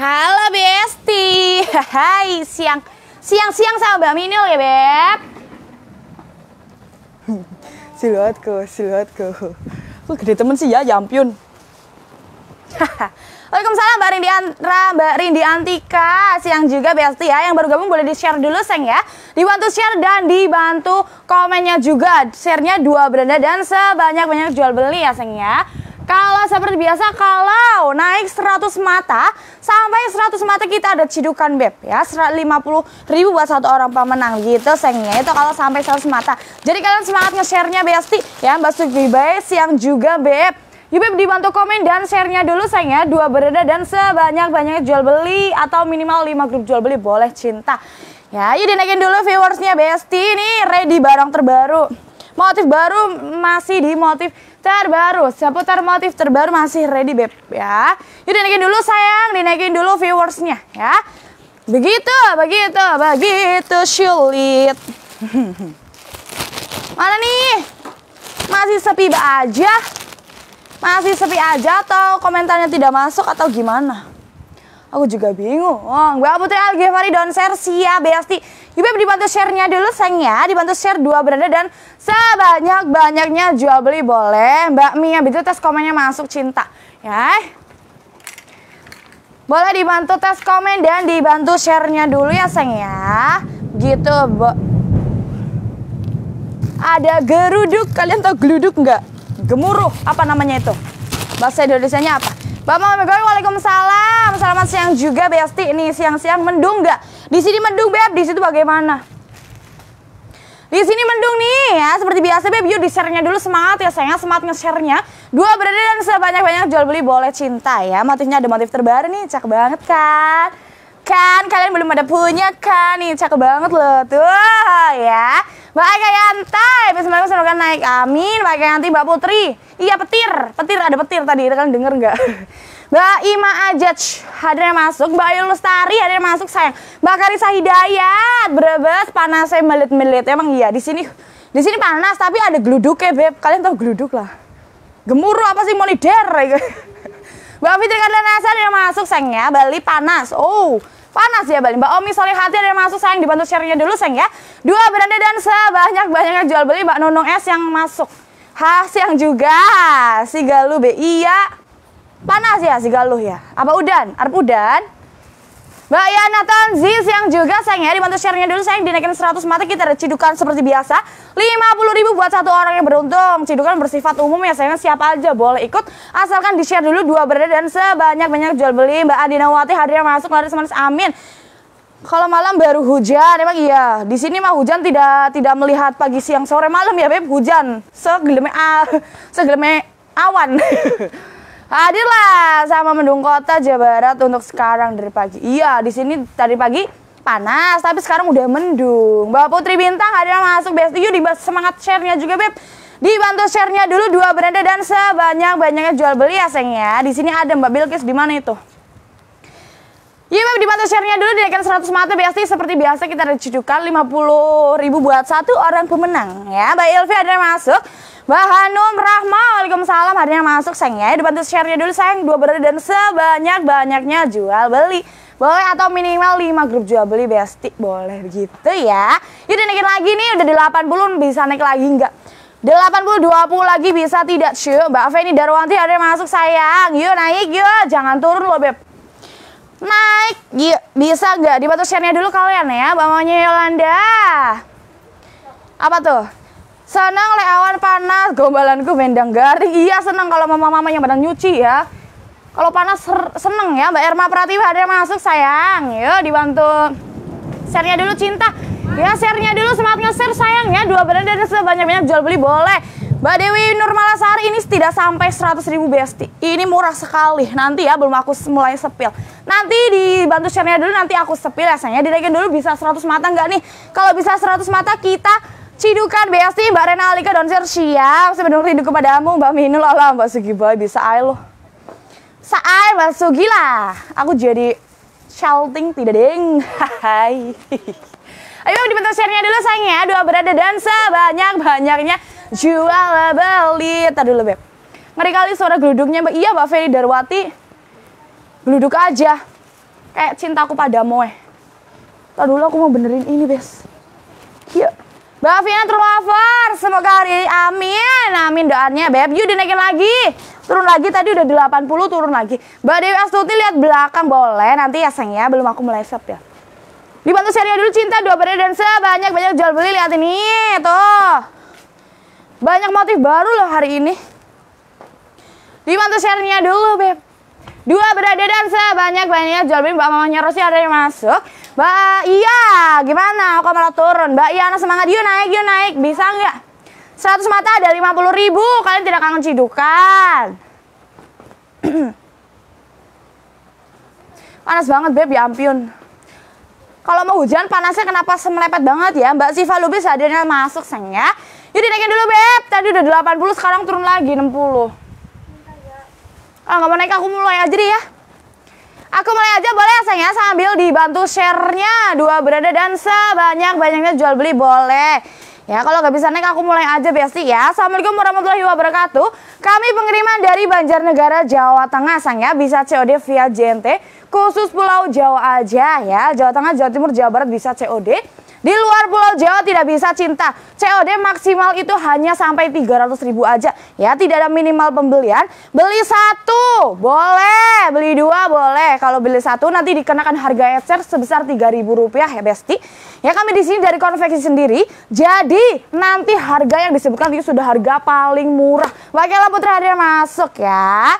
Halo Besti. Hai, siang sama Mbak Minul ya, Beb. Siluetku. Kok gede temen sih ya, Jampion. Waalaikumsalam Mbak Rindi Antika. Siang juga Besti ya. Yang baru gabung boleh di-share dulu, Seng ya. Dibantu share dan dibantu komennya juga. Share-nya 2 beranda dan sebanyak-banyak jual beli ya, Seng ya. Kalau seperti biasa, kalau naik 100 mata sampai 100 mata kita ada cidukan Beb ya, 150.000 buat satu orang pemenang gitu Sengnya. Itu kalau sampai 100 mata. Jadi kalian semangat nge-share-nya Besti ya, Mbak Sugi Bae siang juga Beb. Yuk Beb, dibantu komen dan share-nya dulu Sengnya, 2 beranda dan sebanyak-banyaknya jual beli atau minimal 5 grup jual beli boleh cinta. Ya, yuk dinaikin dulu viewersnya Besti. Ini ready barang terbaru. Motif baru masih di motif terbaru, seputar motif terbaru masih ready Beb ya. Yuk dinaikin dulu sayang, dinaikin dulu viewersnya ya. Begitu sulit. Mana nih? Masih sepi aja? Masih sepi aja atau komentarnya tidak masuk atau gimana? Aku juga bingung. Mbak Putri Algefari don't share siap Besti. Yuk Beb, dibantu share-nya dulu sayang ya. Dibantu share 2 beranda dan sebanyak-banyaknya jual beli boleh. Mbak Mia itu tes komennya masuk cinta ya. Boleh dibantu tes komen dan dibantu share-nya dulu ya sayang ya. Gitu ada geruduk, kalian tahu geluduk nggak? Gemuruh, apa namanya itu? Bahasa Indonesianya apa? Bapak Megawai, waalaikumsalam. Selamat siang juga Besti. Ini siang-siang mendung nggak? Di sini mendung Beb, di situ bagaimana? Di sini mendung nih ya, seperti biasa Beb. Yuk di-share-nya dulu, semangat ya sayang, semangat nge-share-nya. 2 beranda dan sebanyak-banyak jual beli boleh cinta ya. Motifnya ada motif terbaru nih, cakep banget kan? Kan kalian belum ada punya kan? Nih cakep banget loh tuh ya. Mbak Eka Yantai, bismillah semoga naik amin. Mbak Eka Yanti, Mbak Putri. Iya petir ada petir tadi, kalian denger nggak? Mbak Ima Ajaj hadirnya masuk, Mbak Ayu Lestari hadirnya masuk sayang. Mbak Karisa Hidayat, Brebes panasnya melit-melit. Emang iya di sini panas tapi ada geluduknya Beb. Kalian tahu geluduk lah. Gemuruh apa sih monider? Mbak Fitri Kardanasa hadirnya masuk sayangnya. Bali panas. Oh, panas ya Bali. Mbak Omi Solihati hadirnya masuk sayang, dibantu share-nya dulu sayang ya. 2 beranda dan sebanyak-banyaknya jual beli. Mbak Nunung S yang masuk. Siang juga si Galuh B. Iya. Panas ya si Galuh ya. Apa udan? Arep udan? Mbak Yana Tanzis yang juga sayang ya, dibantu share-nya dulu sayang, dinaikin 100 mata kita ada cidukan seperti biasa. 50.000 buat satu orang yang beruntung. Cidukan bersifat umum ya sayang, siapa aja boleh ikut asalkan di-share dulu 2 beranda dan sebanyak-banyak jual beli. Mbak Adinawati hadirnya masuk, laris manis amin. Kalau malam baru hujan, emang iya. Di sini mah hujan tidak melihat pagi, siang, sore, malam ya Beb, hujan. Segeleme awan. Hadirlah sama Mendung Kota Jawa Barat untuk sekarang dari pagi. Iya, di sini tadi pagi panas, tapi sekarang udah mendung. Mbak Putri Bintang hadirnya masuk Besti. Yuk semangat share-nya juga Beb. Dibantu share-nya dulu 2 beranda dan sebanyak-banyaknya jual beli ya sayang ya. Di sini ada Mbak Bilkis, di mana itu? Iya Beb, dibantu share-nya dulu, dinaikin 100 mata Besti. Seperti biasa kita ada cidukan 50.000 buat satu orang pemenang ya. Mbak Ilvi hadirnya masuk. Mbak Hanum Rahma, waalaikumsalam hadirnya masuk sayang ya. Dibantu share-nya dulu sayang, 2 beranda dan sebanyak-banyaknya jual beli. Boleh atau minimal 5 grup jual beli Besti. Boleh begitu ya. Yuk dinaikin lagi nih, udah di 80, bisa naik lagi enggak? 80, 20 lagi bisa tidak? Syuk, Mbak Feni Darwanti hadirnya masuk sayang. Yuk naik yuk, jangan turun loh Beb. Naik, yuk bisa nggak? Dibantu share-nya dulu kalian ya. Mamanya Yolanda. Apa tuh? Senang le awan panas, gombalanku mendang garing. Iya senang kalau mama-mama yang badan nyuci ya. Kalau panas seneng ya. Mbak Erma Pratiwi hadir masuk sayang. Yuk dibantu share-nya dulu cinta. Ya share-nya dulu, semangat nge-share sayang ya. 2 beranda dan sebanyak-banyak jual beli boleh. Mbak Dewi Nurmalasari ini tidak sampai 100.000 Besti. Ini murah sekali. Nanti ya belum aku mulai sepil. Nanti dibantu share-nya dulu, nanti aku sepil ya sayang. Dinaikin dulu bisa 100 mata nggak nih? Kalau bisa 100 mata kita cidukan Besti. Mbak Rena Alika Donser siap. Saya menunggu rindu kepadamu Mbak Minul. Allah Mbak Sugi Boy bisa air loh. Saai Mbak Sugi lah. Aku jadi shouting tidak deng. Hai. Ayo dibantu share-nya dulu sayang ya. 2 beranda dan sebanyak-banyaknya jual beli. Tadi dulu Beb. Ngeri kali suara geluduknya Mbak. Iya Mbak Feni Darwati. Geluduk aja. Kayak cintaku padamu Tadi dulu aku mau benerin ini, Bes. Yuk. Mbak Vina True Lover, semoga hari ini amin. Amin doanya, Beb. Yuk dinaikin lagi. Turun lagi, tadi udah 80, turun lagi. Mbak Dewi Astuti lihat belakang boleh. Nanti ya, sayang ya, belum aku mulai set ya. Dibantu share dulu cinta, 2 berada dan sebanyak-banyak jual beli. Lihat ini, tuh. Banyak motif baru loh hari ini. Dibantu share-nya dulu, Beb. 2 berada dan sebanyak-banyak jual beli. Mbak Mamanya Rosi ada yang masuk. Mbak Iya, gimana? Kok malah turun? Mbak Iya, semangat, yuk naik. Bisa nggak? 100 mata ada 50.000. Kalian tidak kangen cidukan? Panas banget, Beb, ya ampun. Kalau mau hujan, panasnya kenapa semelepet banget ya? Mbak Siva Lubis hadirnya masuk, sayang ya. Yuk dinaikin dulu, Beb. Tadi udah 80, sekarang turun lagi 60. Kalau nggak mau naik, aku mulai aja deh ya. Aku mulai aja boleh ya, sayang ya, sambil dibantu share-nya. 2 berada dan sebanyak-banyaknya jual beli boleh. Ya, kalau nggak bisa naik, aku mulai aja, Besti ya. Assalamualaikum warahmatullahi wabarakatuh. Kami pengiriman dari Banjarnegara, Jawa Tengah, sayang ya. Bisa COD via JNT, khusus Pulau Jawa aja ya. Jawa Tengah, Jawa Timur, Jawa Barat bisa COD. Di luar Pulau Jawa tidak bisa cinta. COD maksimal itu hanya sampai 300.000 aja. Ya, tidak ada minimal pembelian. Beli 1 boleh, beli 2 boleh. Kalau beli 1 nanti dikenakan harga ecer sebesar Rp3.000 ya, Besti. Ya, kami di sini dari konveksi sendiri. Jadi, nanti harga yang disebutkan itu sudah harga paling murah. Wakil Putra hadir masuk ya.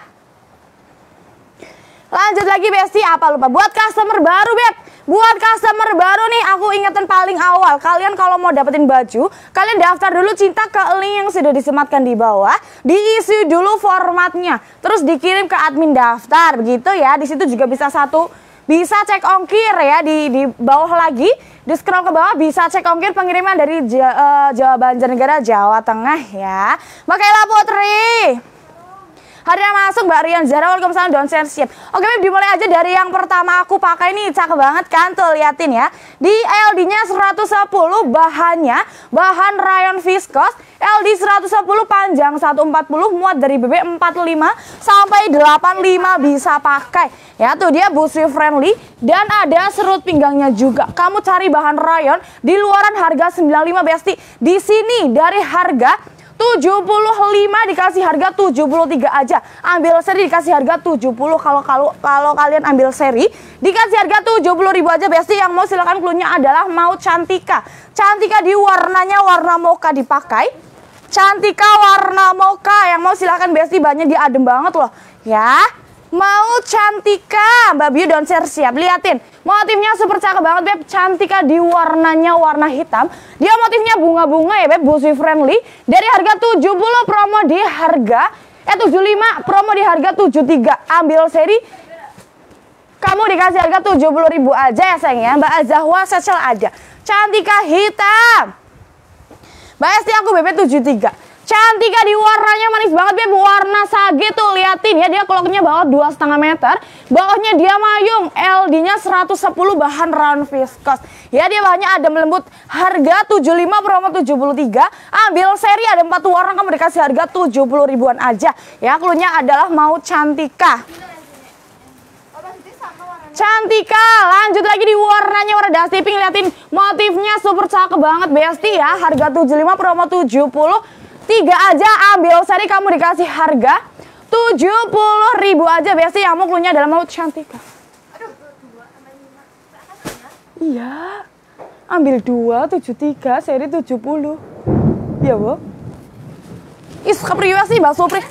Lanjut lagi, Besti, apa lupa buat customer baru, Beb. Buat customer baru nih, aku ingetin paling awal. Kalian kalau mau dapetin baju, kalian daftar dulu cinta ke link yang sudah disematkan di bawah. Diisi dulu formatnya, terus dikirim ke admin daftar, begitu ya. Di situ juga bisa bisa cek ongkir ya, di bawah lagi. Di scroll ke bawah bisa cek ongkir pengiriman dari Jawa Banjarnegara, Jawa Tengah ya. Makailah Putri. Hadirnya masuk Mbak Rian Zara, waalaikumsalam, don't share siap. Oke, dimulai aja dari yang pertama aku pakai nih, cakep banget kan, tuh liatin ya. Di LD-nya 110, bahannya bahan rayon viskos, LD 110 panjang 140, muat dari BB 45 sampai 85 bisa pakai. Ya, tuh dia busui friendly dan ada serut pinggangnya juga. Kamu cari bahan rayon di luaran harga 95, Besti. Di sini dari harga 75 dikasih harga 73 aja. Ambil seri dikasih harga 70. Kalau kalian ambil seri dikasih harga 70.000 aja, Besti. Yang mau silakan cluenya adalah mau Cantika. Cantika di warnanya warna mocha dipakai. Cantika warna mocha. Yang mau silakan, Besti, banyak dia adem banget loh. Ya. Mau Cantika, Mbak Biu don't share siap. Liatin, motifnya super cakep banget, Beb. Cantika di warnanya warna hitam. Dia motifnya bunga-bunga ya, Beb. Busui friendly. Dari harga 70 promo di harga 75, promo di harga 73. Ambil seri, kamu dikasih harga 70.000 aja ya, sayang ya. Mbak Azahwa Sechel ada. Cantika hitam. Mbak Esti aku BB 73. Cantika di warnanya manis banget, Beb. Warna sage tuh, liatin ya, dia keloknya bawah 2,5 meter. Bawahnya dia mayung, LD-nya 110 bahan rayon viskos. Ya, dia bahannya adem lembut. Harga 75 promo 73. Ambil seri ada 4 warna, kamu dikasih harga 70.000-an aja. Ya, cluenya adalah mau Cantika. Cantika, lanjut lagi di warnanya warna dusty pink. Liatin motifnya super cakep banget, Besti ya. Harga 75 promo 73 aja. Ambil seri kamu dikasih harga 70.000 aja, Besti. Yang mau cluenya adalah mau Cantika. Iya. Ambil 2 73 seri 70. Iya, Bu. Ih, suka priwes sih, Mbak Supri.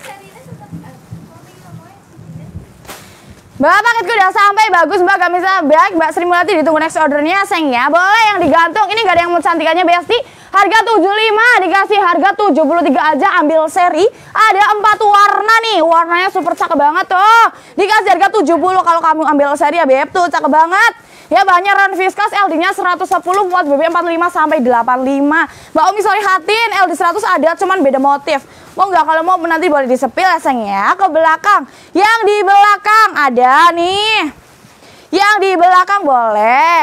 Mbak, paketku udah sampai, bagus Mbak, gak bisa baik. Mbak Sri Mulati ditunggu next ordernya, sayang ya. Boleh yang digantung, ini gak ada yang mau Cantikanya, Besti. Harga 75, dikasih harga 73 aja, ambil seri. Ada 4 warna nih, warnanya super cakep banget tuh. Dikasih harga 70 kalau kamu ambil seri ya, Beb, tuh cakep banget. Ya, banyak rayon viskos, LD-nya 110, muat BB 45 sampai 85. Mbak Umi sorry hatin, LD 100 ada, cuman beda motif. Mau nggak? Kalau mau nanti boleh disepil ya, sayang ya. Ke belakang. Yang di belakang ada nih. Yang di belakang boleh.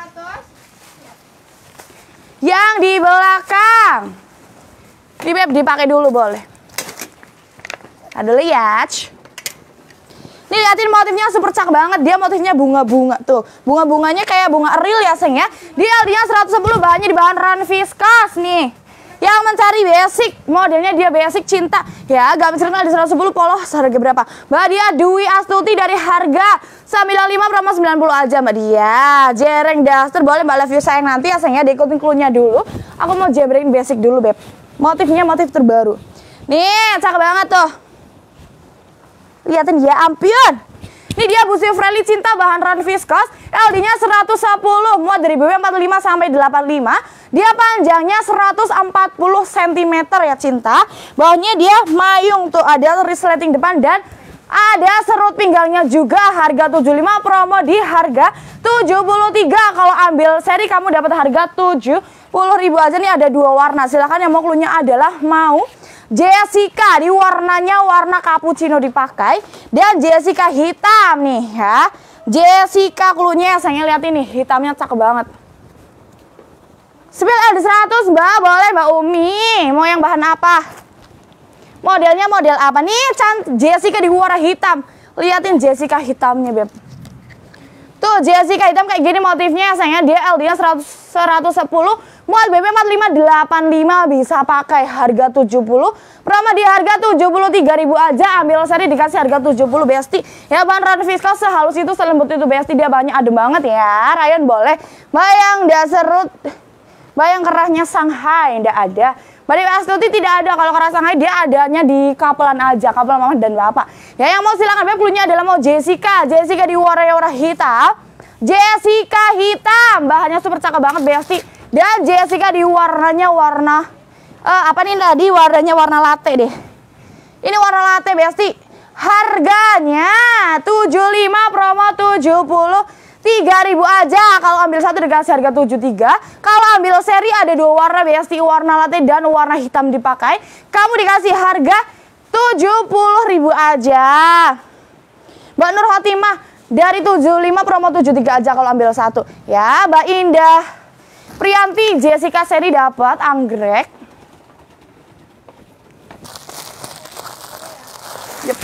Yang di belakang. Di Beb dipakai dulu boleh. Ada lihat. Nih liatin motifnya super cakep banget. Dia motifnya bunga-bunga tuh. Bunga-bunganya kayak bunga eril ya sayang ya. Dia LD-nya 110, bahannya di bahan rayon viscose nih. Yang mencari basic, modelnya dia basic cinta. Ya, gak mencerita di 110 polos harga berapa? Mbak dia Dwi Astuti dari harga 95 promo 90 aja Mbak dia. Jereng daster boleh Mbak Love you sayang nanti ya sayang ya. Diikutin clue-nya dulu. Aku mau jebrein basic dulu beb. Motifnya motif terbaru. Nih, cakep banget tuh. Liatin ya ampun. Ini dia busi friendly cinta bahan rayon viscose. LD-nya 110, muat dari BB 45 sampai 85. Dia panjangnya 140 cm ya cinta. Bawahnya dia mayung tuh, ada resleting depan dan ada serut pinggangnya juga. Harga 75, promo di harga 73. Kalau ambil seri kamu dapat harga 70.000 aja. Nih ada 2 warna. Silahkan yang mau cluenya adalah mau Jessica di warnanya warna cappuccino dipakai dan Jessica hitam nih ya. Jessica cluenya sayangnya lihat ini hitamnya cakep banget. Spill LD 100 Mbak, boleh Mbak Umi. Mau yang bahan apa? Modelnya model apa nih? Jessica di warna hitam. Liatin Jessica hitamnya beb. Tuh Jessica hitam kayak gini motifnya sayangnya. Dia LD-nya 110. Muat BB 4585 bisa pakai harga 70. Promo di harga 73.000 aja. Ambil seri dikasih harga 70 besti. Ya bahan rayon viscose sehalus itu selembut itu besti. Dia banyak adem banget ya. Rayon boleh. Bayang daserut. Bayang kerahnya Shanghai ndak ada. Mbak Dewi Astuti tidak ada. Kalau kerah Shanghai dia adanya di kapelan aja. Kapelan mama dan bapak. Ya yang mau silakan beb. Cluenya adalah mau Jessica. Jessica di warna hitam. Jessica hitam. Bahannya super cakep banget besti. Dan Jessica di warnanya warna apa nih tadi warnanya warna latte deh. Ini warna latte besti. Harganya 75 promo 73.000 aja. Kalau ambil satu dikasih harga 73. Kalau ambil seri ada 2 warna besti, warna latte dan warna hitam dipakai. Kamu dikasih harga 70.000 aja. Mbak Nur Hotimah dari 75 promo 73 aja kalau ambil satu. Ya, Mbak Indah Priyanti, Jessica seri dapat anggrek. Yep.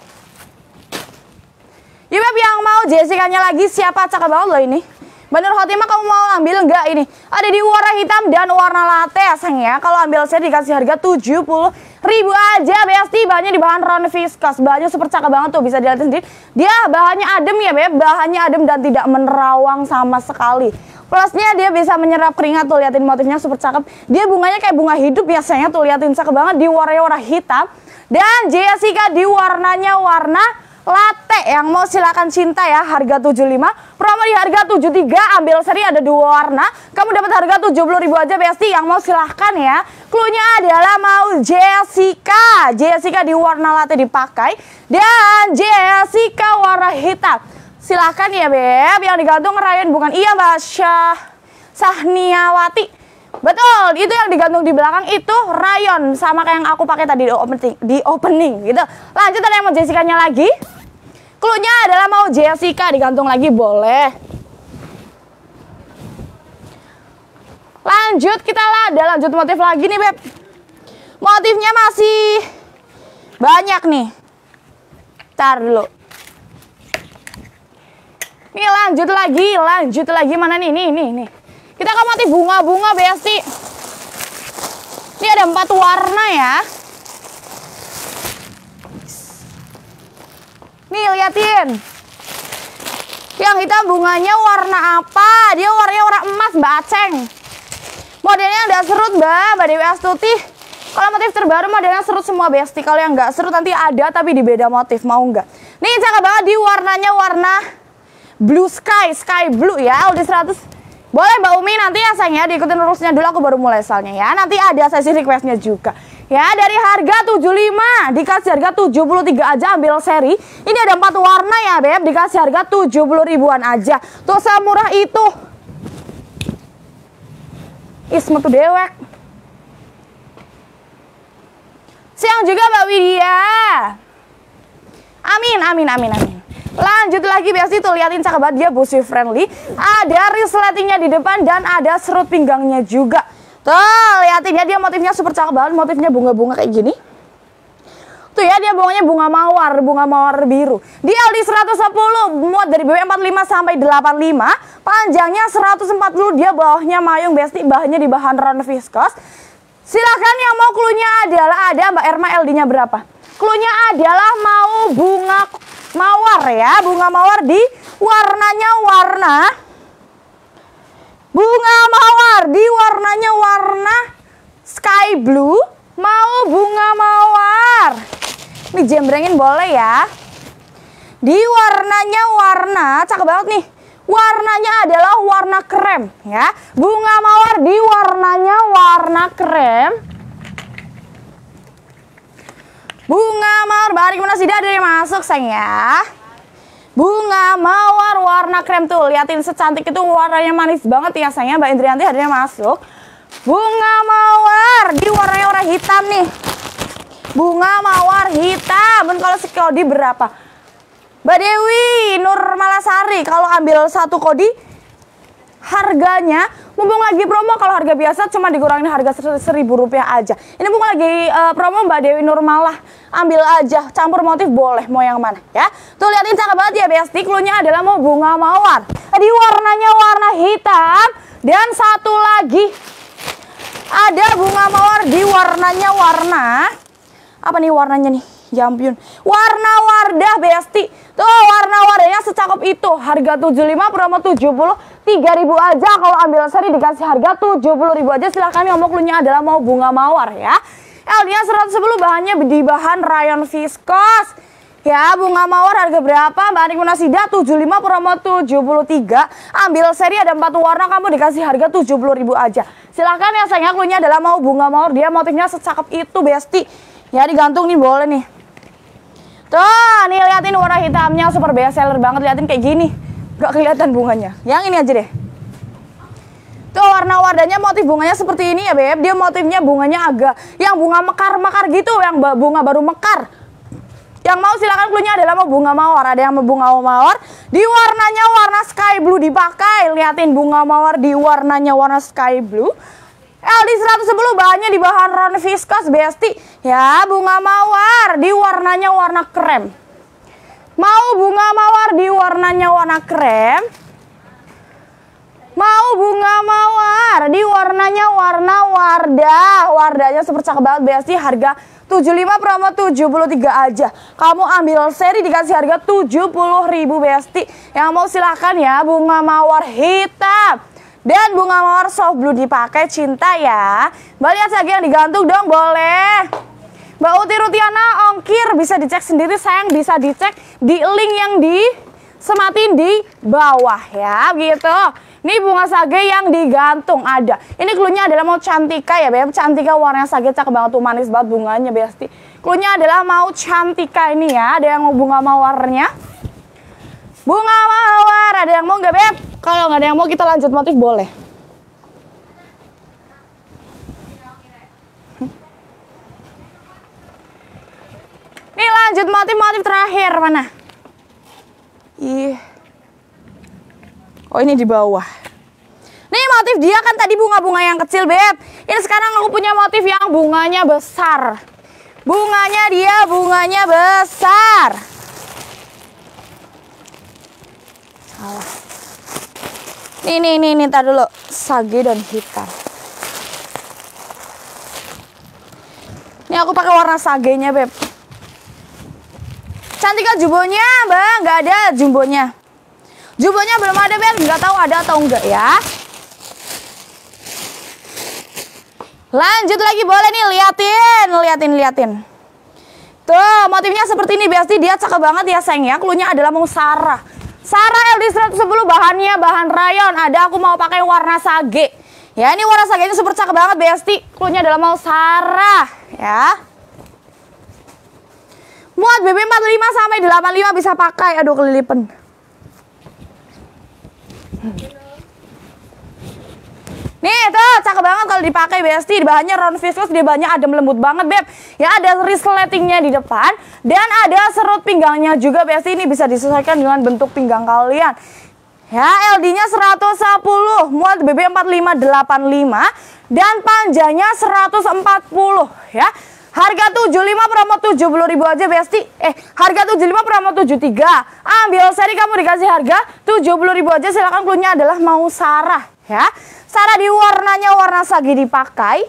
Yuk yang mau Jessica-nya lagi siapa cakep banget loh ini. Bener Hotimah kamu mau ambil enggak ini? Ada di warna hitam dan warna latte ya sayang ya. Kalau ambil seri dikasih harga 70.000 aja besti. Bahannya di bahan rayon viscose. Bahannya super cakep banget tuh, bisa dilihat sendiri. Dia bahannya adem ya beb. Bahannya adem dan tidak menerawang sama sekali. Plusnya dia bisa menyerap keringat tuh, liatin motifnya super cakep. Dia bunganya kayak bunga hidup biasanya tuh, liatin cakep banget di warna hitam. Dan Jessica di warnanya warna latte. Yang mau silakan cinta ya, harga 75. Promo di harga 73, ambil seri ada 2 warna. Kamu dapat harga 70.000 aja besti. Yang mau silahkan ya. Cluenya adalah mau Jessica. Jessica di warna latte dipakai. Dan Jessica warna hitam. Silahkan ya beb, yang digantung rayon bukan iya Mbak Sahniawati. Betul, itu yang digantung di belakang itu rayon sama kayak yang aku pakai tadi di opening gitu. Lanjut ada yang mau Jessica-nya lagi. Cluenya adalah mau Jessica digantung lagi boleh. Lanjut kita lanjut motif lagi nih beb. Motifnya masih banyak nih. Ntar dulu. Nih lanjut lagi mana nih, nih. Kita ke motif bunga-bunga besti. Ini ada 4 warna ya. Nih liatin. Yang hitam bunganya warna apa? Dia warnanya warna emas Mbak Aceng. Modelnya udah serut Mbak Dewi Astuti. Kalau motif terbaru modelnya serut semua besti. Kalau yang nggak serut nanti ada tapi di beda motif, mau nggak? Nih cakep banget di warnanya warna blue sky blue ya, LD 100. Boleh Mbak Umi nanti ya sayang ya, diikutin rulesnya dulu, aku baru mulai soalnya ya. Nanti ada sesi requestnya juga. Ya dari harga 75 dikasih harga 73 aja, ambil seri. Ini ada 4 warna ya beb, dikasih harga 70.000-an aja. Tuh semurah itu. Ismetu dewek. Siang juga Mbak Widya. Amin. Lanjut lagi besti tuh, liatin cakep banget dia busi friendly. Ada resletingnya di depan dan ada serut pinggangnya juga. Tuh liatin ya, dia motifnya super cakep banget, motifnya bunga-bunga kayak gini. Tuh ya, dia bunganya bunga mawar biru. Di LD 110 muat dari BB 45 sampai 85, panjangnya 140, dia bawahnya mayung besti, bahannya di bahan rayon viskos. Silakan yang mau cluenya adalah ada Mbak Erma, LD-nya berapa? Cluenya adalah mau bunga mawar ya, bunga mawar di warnanya warna bunga mawar di warnanya warna sky blue, mau bunga mawar. Ini jembrengin boleh ya. Di warnanya warna, cakep banget nih. Warnanya adalah warna krem ya. Bunga mawar di warnanya warna krem. Bunga mawar, balik mana sih, ada yang masuk sayang ya. Bunga mawar warna krem tuh, liatin secantik itu, warnanya manis banget ya sayangnya. Mbak Indrianti hadirnya masuk. Bunga mawar di warnanya warna hitam nih. Bunga mawar hitam. Dan kalau sekodi berapa? Mbak Dewi Nur Malasari, kalau ambil satu kodi harganya, mumpung lagi promo, kalau harga biasa cuma dikurangin harga Rp1.000 aja. Ini mumpung lagi promo Mbak Dewi Nur Malah, ambil aja, campur motif boleh, mau yang mana ya. Tuh liatin cakep banget ya besti, cluenya adalah mau bunga mawar. Di warnanya warna hitam, dan satu lagi ada bunga mawar di warnanya warna, apa nih warnanya nih? Ya ampun, warna Wardah besti. Tuh warna Wardahnya secakep itu. Harga 75, promo 73.000 aja. Kalau ambil seri dikasih harga 70.000 aja. Silahkan yang mau cluenya adalah mau bunga mawar ya. LD-nya 110, bahannya di bahan rayon viskos. Ya, bunga mawar harga berapa? Mbak Anik Munasida 75, promo 73. Ambil seri ada 4 warna, kamu dikasih harga 70.000 aja. Silahkan ya sayangnya, cluenya adalah mau bunga mawar. Dia motifnya secakep itu besti. Ya digantung nih boleh nih. Tuh, nih liatin warna hitamnya super best seller banget, liatin kayak gini. Gak kelihatan bunganya. Yang ini aja deh. Tuh warna Wardahnya, motif bunganya seperti ini ya beb. Dia motifnya bunganya agak yang bunga mekar-mekar gitu, yang bunga baru mekar. Yang mau silakan cluenya adalah mau bunga mawar. Ada yang mau bunga mawar di warnanya warna sky blue dipakai. Liatin bunga mawar di warnanya warna sky blue. LD 110, bahannya di bahan rayon viskos besti. Ya, bunga mawar di warnanya warna krem. Mau bunga mawar di warnanya warna krem. Mau bunga mawar di warnanya warna Wardah. Wardahnya super cakep banget besti. Harga 75, promo 73 aja. Kamu ambil seri dikasih harga 70.000 besti. Yang mau silahkan ya, bunga mawar hitam dan bunga mawar soft blue dipakai, cinta ya. Mbak lihat lagi yang digantung dong, boleh. Mbak Uti Rutiana ongkir bisa dicek sendiri sayang, bisa dicek di link yang disematin di bawah ya, gitu. Ini bunga sage yang digantung ada. Ini cluenya adalah mau cantika ya beb, cantika warna sage cakep banget tuh, manis banget bunganya besti. Cluenya adalah mau cantika ini ya. Ada yang mau bunga mawarnya? Bunga mawar, ada yang mau nggak beb? Kalau nggak ada yang mau kita lanjut motif boleh. Nih lanjut motif terakhir mana? Ih. Oh ini di bawah. Nih motif dia kan tadi bunga-bunga yang kecil beb. Ini sekarang aku punya motif yang bunganya besar. Bunganya besar. Salah. Nih, tar dulu. Sage dan hitam. Ini aku pakai warna sagenya, beb. Cantika jumbonya, bang, nggak ada jumbonya. Jumbonya belum ada, beb. Nggak tahu ada atau enggak ya. Lanjut lagi boleh nih, liatin. Tuh, motifnya seperti ini, besti. Dia cakep banget ya, sayang ya. Cluenya adalah mau Sarah. Sarah LD 110, bahannya bahan rayon. Ada aku mau pakai warna sage. Ya, ini warna sagenya super cakep banget besti. Cluenya adalah mau Sarah ya. Muat BB 45 sampai 85 bisa pakai. Aduh kelilipan. Nih tuh cakep banget kalau dipakai besti. Bahannya rayon viskos, dia bahannya adem lembut banget beb. Ya ada resletingnya di depan dan ada serut pinggangnya juga besti. Ini bisa disesuaikan dengan bentuk pinggang kalian. Ya LD-nya 110, muat BB 4585 dan panjangnya 140 ya. Harga 75 promo 70.000 aja Besti. Harga 75 promo 73. Ambil seri kamu dikasih harga 70.000 aja. Silakan, cluenya adalah mau Sarah ya. Sarah di warnanya warna sage dipakai.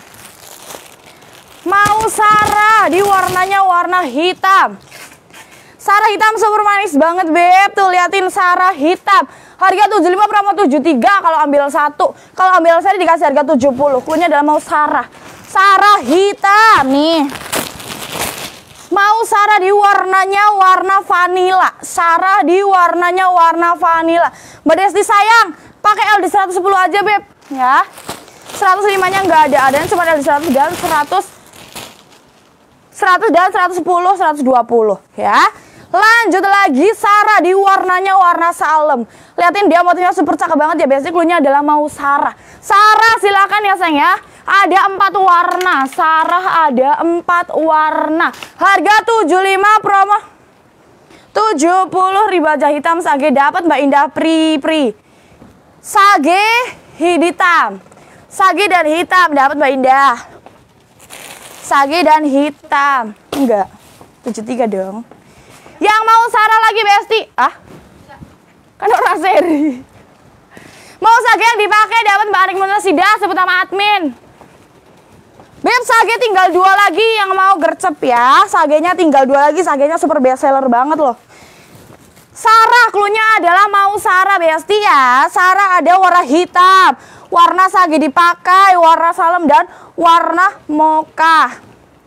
Mau Sarah di warnanya warna hitam. Sarah hitam super manis banget Beb. Tuh liatin Sarah hitam. Harga 75 promo 73 kalau ambil satu. Kalau ambil seri dikasih harga 70. Cluenya adalah mau Sarah. Sarah hitam nih. Mau Sarah di warnanya warna vanilla. Sarah di warnanya warna vanilla. Mbak Desti sayang, pakai LD 110 aja Beb ya. 105-nya nggak ada, adanya cuma LD 100 dan 100 dan 110, 120 ya. Lanjut lagi, Sarah di warnanya warna salem. Liatin dia motifnya super cakep banget ya. Basic cluenya adalah mau Sarah. Sarah silakan ya sayang ya. Ada 4 warna. Sarah ada 4 warna. Harga 75 promo 70.000 aja. Hitam sage dapat Mbak Indah Pri. Sage hitam. Sage dan hitam dapat Mbak Indah. Sage dan hitam. Enggak. 73 dong. Yang mau Sarah lagi Besti. Kan orang seri. Mau sage yang dipakai dapat Mbak Anik Munasida sebut nama admin. Beb, sage tinggal 2 lagi yang mau gercep ya. Sagenya tinggal 2 lagi. Sagenya super best seller banget loh. Sarah, cluenya adalah mau Sarah Besti ya. Sarah ada warna hitam, warna sage dipakai, warna salem dan warna mocha.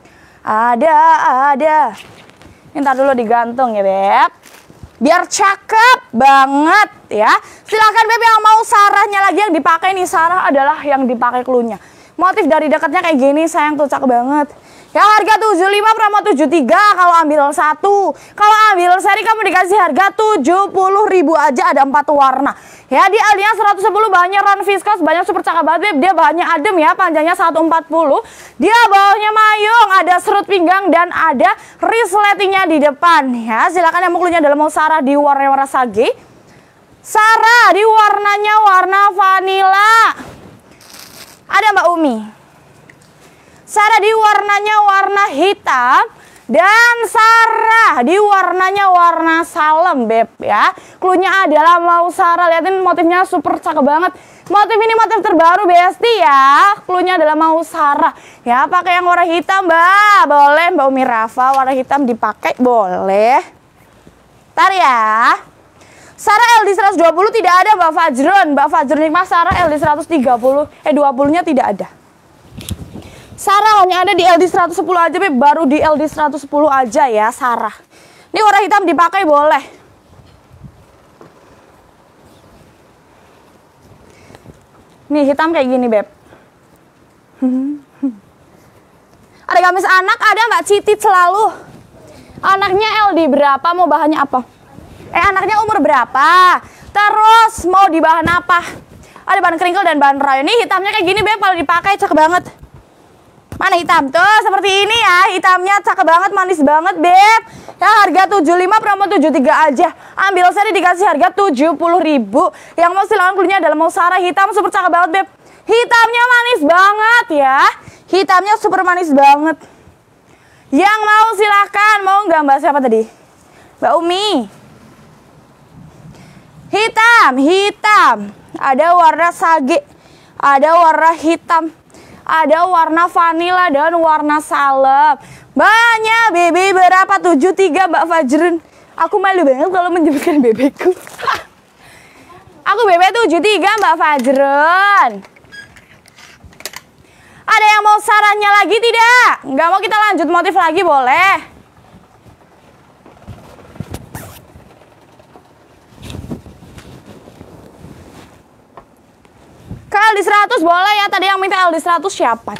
Ada. Ntar dulu digantung ya Beb, biar cakep banget ya. Silahkan Beb yang mau Sarahnya lagi yang dipakai nih. Sarah adalah yang dipakai cluenya. Motif dari dekatnya kayak gini sayang, tuh cakep banget. Ya harga 75 promo 73 kalau ambil satu. Kalau ambil seri kamu dikasih harga 70.000 aja, ada 4 warna. Ya di Aldinya 110 banyak ron viscose, banyak super cakep banget. Dia bahannya adem ya, panjangnya 140. Dia bawahnya mayung, ada serut pinggang dan ada resletingnya di depan. Ya silakan yang mau cluenya adalah mau Sarah di warna sage. Sarah di warnanya warna vanilla. Ada Mbak Umi. Sarah di warnanya warna hitam dan Sarah di warnanya warna salem Beb ya. Cluenya adalah mau Sarah. Liatin motifnya super cakep banget. Motif ini motif terbaru Besti ya. Cluenya adalah mau Sarah ya. Pakai yang warna hitam Mbak. Boleh Mbak Umi Rafa warna hitam dipakai boleh. Ntar ya. Sarah LD 120 tidak ada Mbak Fajrun. Mbak Fajrun ini Sarah LD 130 20-nya tidak ada. Sarah hanya ada di LD 110 aja Beb, baru di LD 110 aja ya Sarah. Ini warna hitam dipakai boleh. Nih hitam kayak gini Beb. Ada gamis anak, ada Mbak Citit selalu. Anaknya LD berapa, mau bahannya apa? Anaknya umur berapa? Terus mau di bahan apa? Ada bahan crinkle dan bahan rayon. Ini hitamnya kayak gini Beb, kalau dipakai cakep banget. Mana hitam tuh seperti ini ya. Hitamnya cakep banget, manis banget Beb. Ya harga 75 promo 73 aja. Ambil seri dikasih harga 70.000. Yang mau silakan cluenya adalah mau Sarah hitam super cakep banget Beb. Hitamnya manis banget ya. Hitamnya super manis banget. Yang mau silakan. Mau nggak Mbak siapa tadi? Mbak Umi. Hitam. Ada warna sage. Ada warna hitam. Ada warna vanilla dan warna salep. Banyak BB berapa? 73 Mbak Fajrun. Aku malu banget kalau menyebutkan BB-ku. Aku BB 73 Mbak Fajrun. Ada yang mau sarannya lagi tidak? Nggak mau kita lanjut motif lagi boleh. Ke LD 100 boleh ya. Tadi yang minta LD 100 siapa?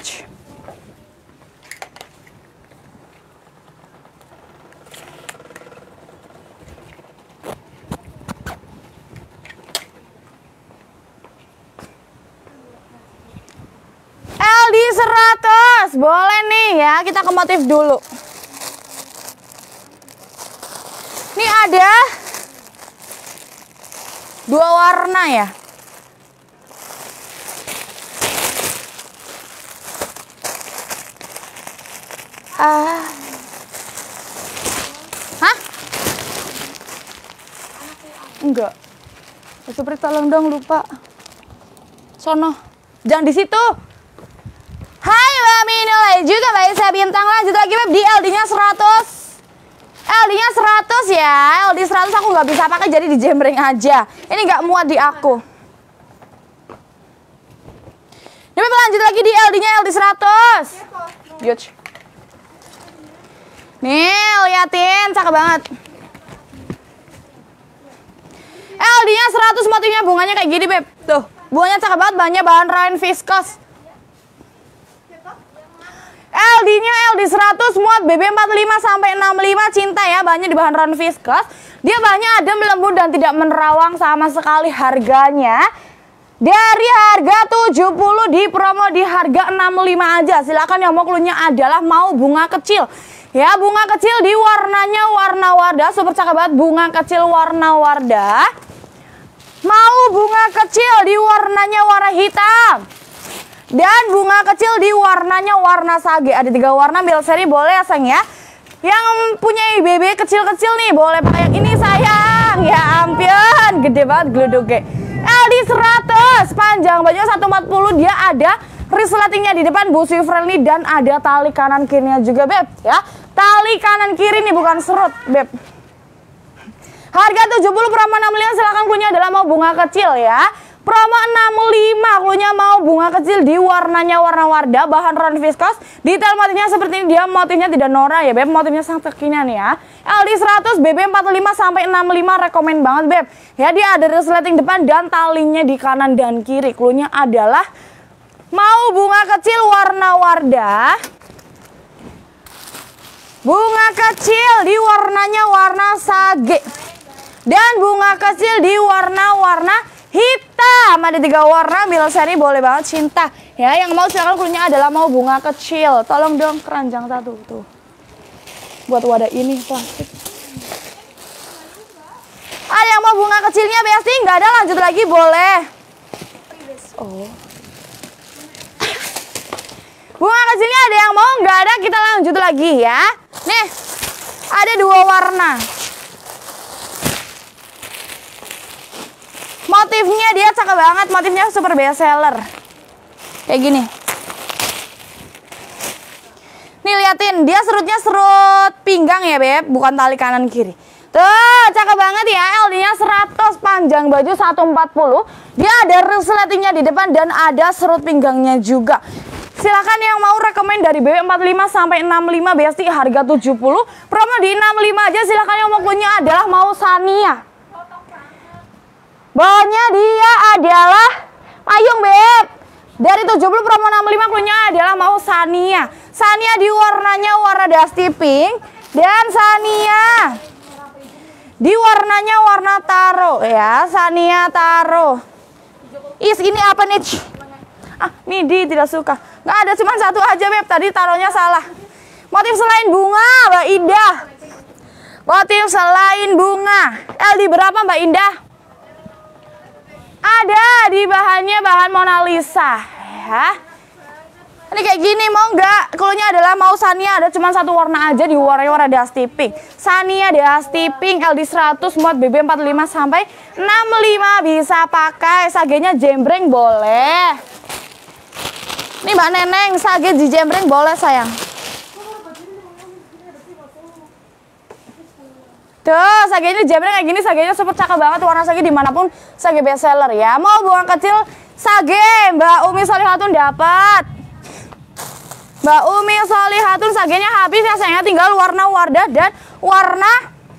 LD 100 boleh nih ya. Kita ke motif dulu. Ini ada 2 warna ya. Ah. Hah? Enggak. Supri tolong dong, lupa. Sono. Jangan di situ. Hai Mbak Minulai juga Mbak Isa Bintang, lanjut lagi Beb di LD-nya 100. LD-nya 100 ya. LD 100 aku nggak bisa pakai jadi dijembreng aja. Ini nggak muat di aku. Ini Beb lanjut lagi di LD-nya LD 100. Yuch. Nih, liatin, cakep banget. LD-nya 100 motifnya bunganya kayak gini, Beb. Tuh, bunganya cakep banget, banyak bahan rayon viskos. LD-nya LD 100 muat BB 45 sampai 65 cinta ya, bahannya di bahan rayon viskos. Dia bahannya adem, lembut dan tidak menerawang sama sekali. Harganya dari harga 70 di promo di harga 65 aja. Silakan yang mau cluenya adalah mau bunga kecil. Ya, bunga kecil di warnanya warna wardah, super cakep banget bunga kecil warna wardah. Mau bunga kecil di warnanya warna hitam. Dan bunga kecil di warnanya warna sage. Ada 3 warna, Mil seri boleh ya sayang ya. Yang punya BB kecil-kecil nih boleh pakai yang ini sayang. Ya ampun, gede banget gluduknya. LD 100, panjang bajunya 140, dia ada resletingnya di depan, busi friendly dan ada tali kanan kirinya juga Beb ya. Tali kanan kiri nih bukan serut Beb. Harga 70 promo 65, silahkan cluenya adalah mau bunga kecil ya. Promo 65, cluenya mau bunga kecil di warnanya warna wardah, bahan rayon viskos. Detail motifnya seperti ini, dia motifnya tidak norak ya Beb, motifnya sangat kekinian ya. LD 100 BB 45 sampai 65 rekomen banget Beb. Ya, dia ada resleting depan dan talinya di kanan dan kiri. Cluenya adalah mau bunga kecil warna wardah. Bunga kecil di warnanya warna sage. Dan bunga kecil di warna-warna hitam. Ada 3 warna, Mil seri boleh banget cinta. Ya, yang mau silakan cluenya adalah mau bunga kecil. Tolong dong keranjang 1 tuh. Buat wadah ini plastik. Ada yang mau bunga kecilnya Besti? Nggak ada, lanjut lagi boleh. Oh. Bunga kecilnya ada yang mau? Nggak ada, kita lanjut lagi ya. Nih, ada 2 warna. Motifnya dia cakep banget, motifnya super best seller. Kayak gini. Nih liatin, dia serutnya serut pinggang ya Beb, bukan tali kanan kiri. Tuh, cakep banget ya, LD-nya 100, panjang baju 140. Dia ada resletingnya di depan dan ada serut pinggangnya juga. Silakan yang mau rekomen dari BB 45 sampai 65 Besti, harga 70. Promo di 65 aja, silakan yang mau punya adalah mau Sania. Bahannya dia adalah payung Beb. Dari 70 promo 65 cluenya adalah mau Sania. Sania di warnanya warna dusty pink dan Sania di warnanya warna taro ya. Sania taro. Ini apa nih? Ah, midi tidak suka. Nggak ada, cuma 1 aja Beb. Tadi taruhnya salah. Motif selain bunga Mbak Indah. Motif selain bunga. LD berapa Mbak Indah? Ada di bahannya bahan Mona Lisa ya. Ini kayak gini, mau nggak? Cluenya adalah mau Sania, ada cuma 1 warna aja di warna dusty pink. Sania dusty pink LD 100 muat BB 45 sampai 65 bisa pakai. Sagenya jembreng boleh. Nih Mbak Neneng, sage di jembreng boleh sayang. Tuh, sagenya jembreng kayak gini, sagenya super cakep banget, warna sage dimanapun sage best seller ya. Mau bunga kecil sage, Mbak Umi Solihatun dapat. Mbak Umi Solihatun sagenya habis ya sayangnya, tinggal warna wardah dan warna.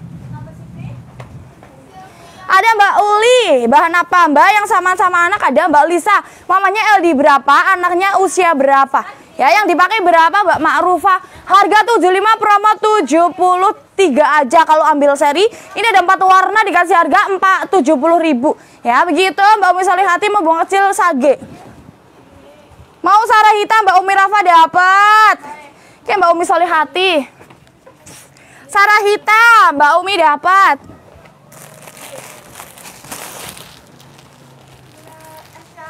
Ada Mbak Uli, bahan apa Mbak yang sama-sama anak? Ada Mbak Lisa, mamanya LD berapa, anaknya usia berapa? Ya, yang dipakai berapa Mbak Ma'rufah? Harga 75 promo 73 aja kalau ambil seri. Ini ada 4 warna dikasih harga 70.000. Ya, begitu Mbak Umi Solihati mau bunga kecil sage. Mau sarah hitam Mbak Umi Rafa dapat. Oke, Mbak Umi Solihati. Sarah hitam Mbak Umi dapat.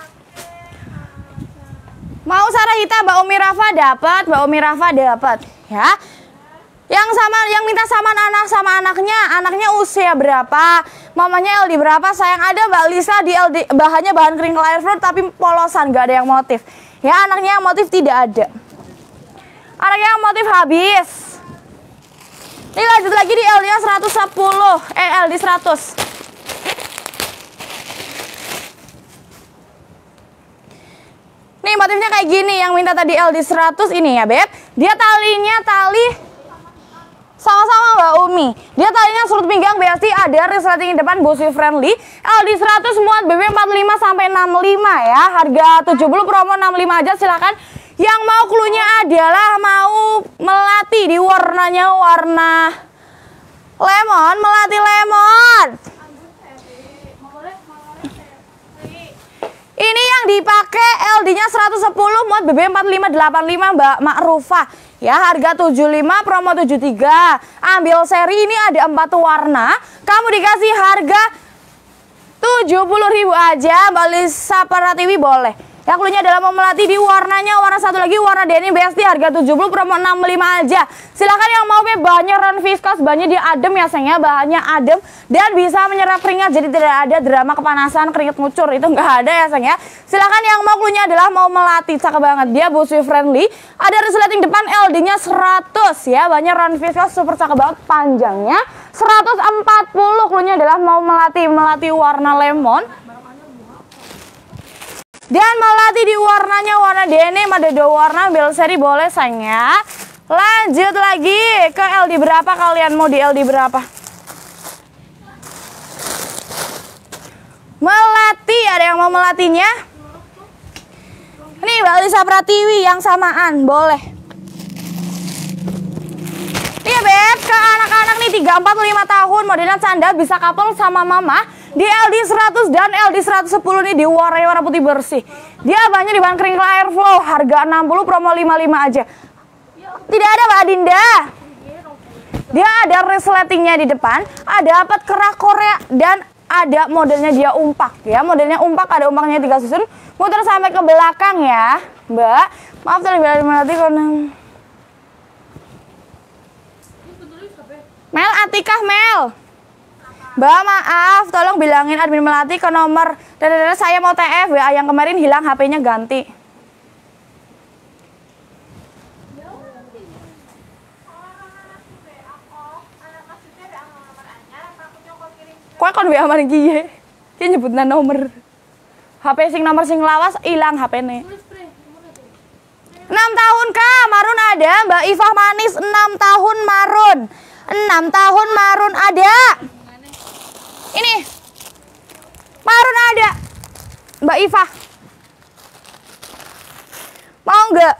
Mau sarah hitam Mbak Umi Rafa dapat, Mbak Umi Rafa dapat. ya. Yang minta sama anaknya usia berapa, mamanya LD berapa, sayang. Ada Mbak Lisa di LD bahan kering Clear Flow tapi polosan, gak ada yang motif. Ya, anaknya yang motif tidak ada. Anaknya yang motif habis. Ini lanjut lagi di LD 110, LD 100. Nih motifnya kayak gini, yang minta tadi LD 100 ini ya Beb. Dia talinya sama-sama Mbak Umi. Dia talinya surut pinggang BST, ada resleting depan busi friendly. LD 100 muat BB 45 sampai 65 ya. Harga 70 promo 65 aja silakan. Yang mau cluenya adalah mau melati di warnanya warna lemon, melati lemon. Ini yang dipakai LD-nya 110 muat BB 4585 Mbak Ma'rufah. Ya, harga 75 promo 73. Ambil seri ini ada 4 warna. Kamu dikasih harga 70.000 aja. Mbak Lisa Pratiwi boleh. Yang cluenya adalah mau melati di warnanya warna satu lagi warna denim BST harga 70 promo 65 aja. Silakan yang mau bahannya ron viscose, bahannya dia adem ya sayangnya, bahannya adem dan bisa menyerap keringat jadi tidak ada drama kepanasan keringat ngucur, itu enggak ada ya sayangnya. Silakan yang mau cluenya adalah mau melati, cakep banget dia, busui friendly. Ada resleting depan LD-nya 100 ya, bahannya ron viscose super cakep banget, panjangnya 140. Cluenya adalah mau melati warna lemon. Dan melati di warnanya warna denim, ada 2 warna, ambil seri boleh sayangnya. Lanjut lagi ke LD berapa, kalian mau di LD berapa? Melati, ada yang mau melatinya? Nih Mbak Lisa Pratiwi yang samaan, boleh. Nih Beb, ke anak-anak nih 3, 4, 5 tahun, modelan canda bisa couple sama mama. Di LD 100 dan LD 110 nih di warna putih bersih. Dia banyak di bahan kering Clear Flow, harga 60 promo 55 aja. Tidak ada Mbak Dinda. Dia ada resletingnya di depan, ada dapat kerak Korea dan ada modelnya dia umpak ya. Modelnya umpak, ada umpaknya 3 susun, muter sampai ke belakang ya, Mbak. Maaf tadi melati karena Mel Atikah Mel. Mbak maaf, tolong bilangin admin melati ke nomor saya mau TF WA yang kemarin hilang, HP-nya ganti. Kok kon WA maring kiye? Ki nyebutna nomor. HP nomor sing lawas hilang HP-ne. 6 tahun Kak, marun ada. Mbak Ifah manis 6 tahun marun. 6 tahun marun ada. Ini marun ada Mbak Ifah, mau nggak?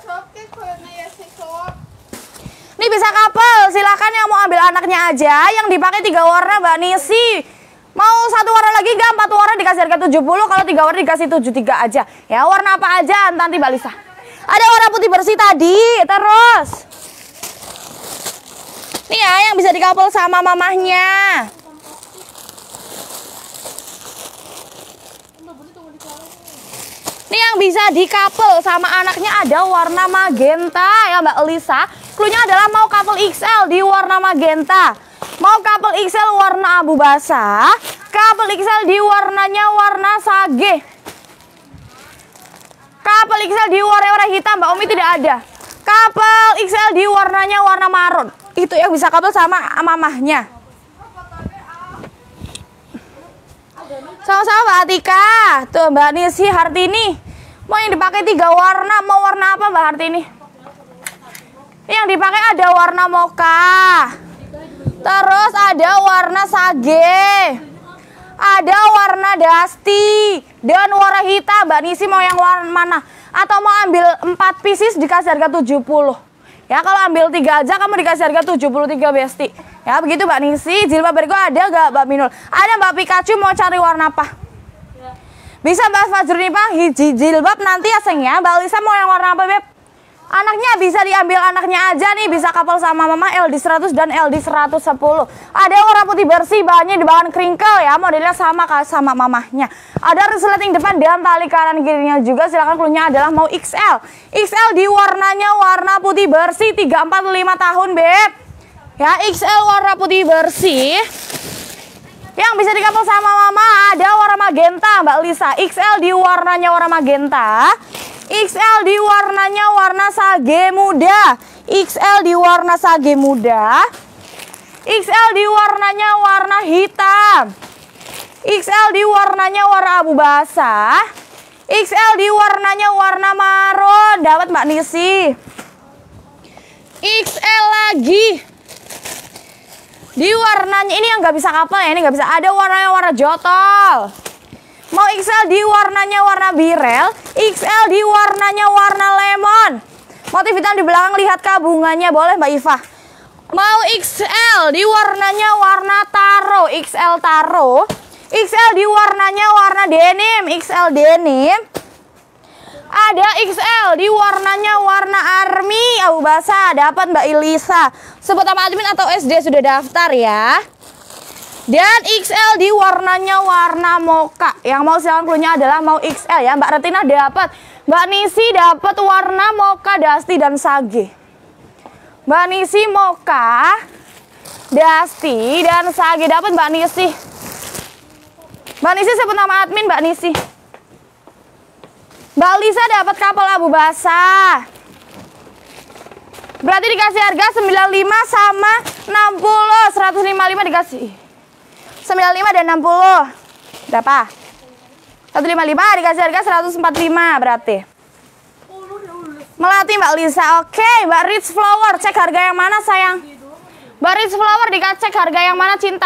Ini bisa couple, silakan yang mau ambil anaknya aja. Yang dipakai 3 warna Mbak Nisi. Mau 1 warna lagi nggak? 4 warna dikasih harga 70, kalau 3 warna dikasih 73 aja. Ya warna apa aja nanti Mbak Lisa. Ada warna putih bersih tadi, terus. Nih ya yang bisa di couple sama mamahnya. Ini yang bisa di couple sama anaknya ada warna magenta ya Mbak Lisa. Cluenya adalah mau couple XL di warna magenta. Mau couple XL warna abu basah. Couple XL di warnanya warna sage. Couple XL di warna hitam Mbak Umi tidak ada. Couple XL di warnanya warna marun. Itu yang bisa couple sama mamahnya. Sama-sama Mbak Atika. Tuh Mbak Nisi Hartini. Mau yang dipakai 3 warna. Mau warna apa Mbak Hartini? Yang dipakai ada warna mocha. Terus ada warna sage. Ada warna dusty. Dan warna hitam. Mbak Nisi mau yang warna mana? Atau mau ambil 4 pieces dikasih harga 70. Ya kalau ambil 3 aja kamu dikasih harga 73 Besti. Ya begitu Mbak Nisi. Jilbab bergo ada gak Mbak Minul? Ada Mbak Pikachu, mau cari warna apa? Bisa Mbak Fajruni Pak, hiji jilbab nanti ya sayang ya. Mbak Lisa mau yang warna apa Beb? Anaknya bisa diambil anaknya aja nih, bisa couple sama mama LD 100 dan LD 110. Ada warna putih bersih, bahannya di bahan crinkle ya, modelnya sama sama mamahnya. Ada resleting depan dan tali kanan kirinya juga. Silakan cluenya adalah mau XL. XL di warnanya warna putih bersih 3, 4, 5 tahun, Beb. Ya, XL warna putih bersih. Yang bisa di-couple sama mama ada warna magenta, Mbak Lisa. XL di warnanya warna magenta. XL di warnanya warna sage muda. XL di warna sage muda. XL di warnanya warna hitam. XL di warnanya warna abu basah. XL di warnanya warna maron. Dapat Mbak Nisi. XL lagi. Di warnanya ini yang nggak bisa couple ya, ini nggak bisa. Ada warnanya warna jotol. Mau XL di warnanya warna birel, XL di warnanya warna lemon. Motif hitam di belakang, lihat kabungannya, boleh Mbak Iva. Mau XL di warnanya warna taro, XL taro. XL di warnanya warna denim, XL denim. Ada XL di warnanya warna army, abu basah, dapat Mbak Ilisa. Sebut nama admin atau SD sudah daftar ya. Dan XL di warnanya warna mocha. Yang mau silakan cluenya adalah mau XL ya. Mbak Retina dapat. Mbak Nisi dapat warna mocha, dusty dan sage. Mbak Nisi mocha, dusty dan sage, dapat Mbak Nisi. Mbak Nisi sebut nama admin Mbak Nisi. Mbak Lisa dapat couple abu basah. Berarti dikasih harga 95 sama 60. 155 dikasih 95 dan 60. Berapa? 155 dikasih harga 145 berarti. Melati Mbak Lisa. Oke, Mbak Rich Flower, cek harga yang mana sayang? Mbak Rich Flower dicek harga yang mana cinta?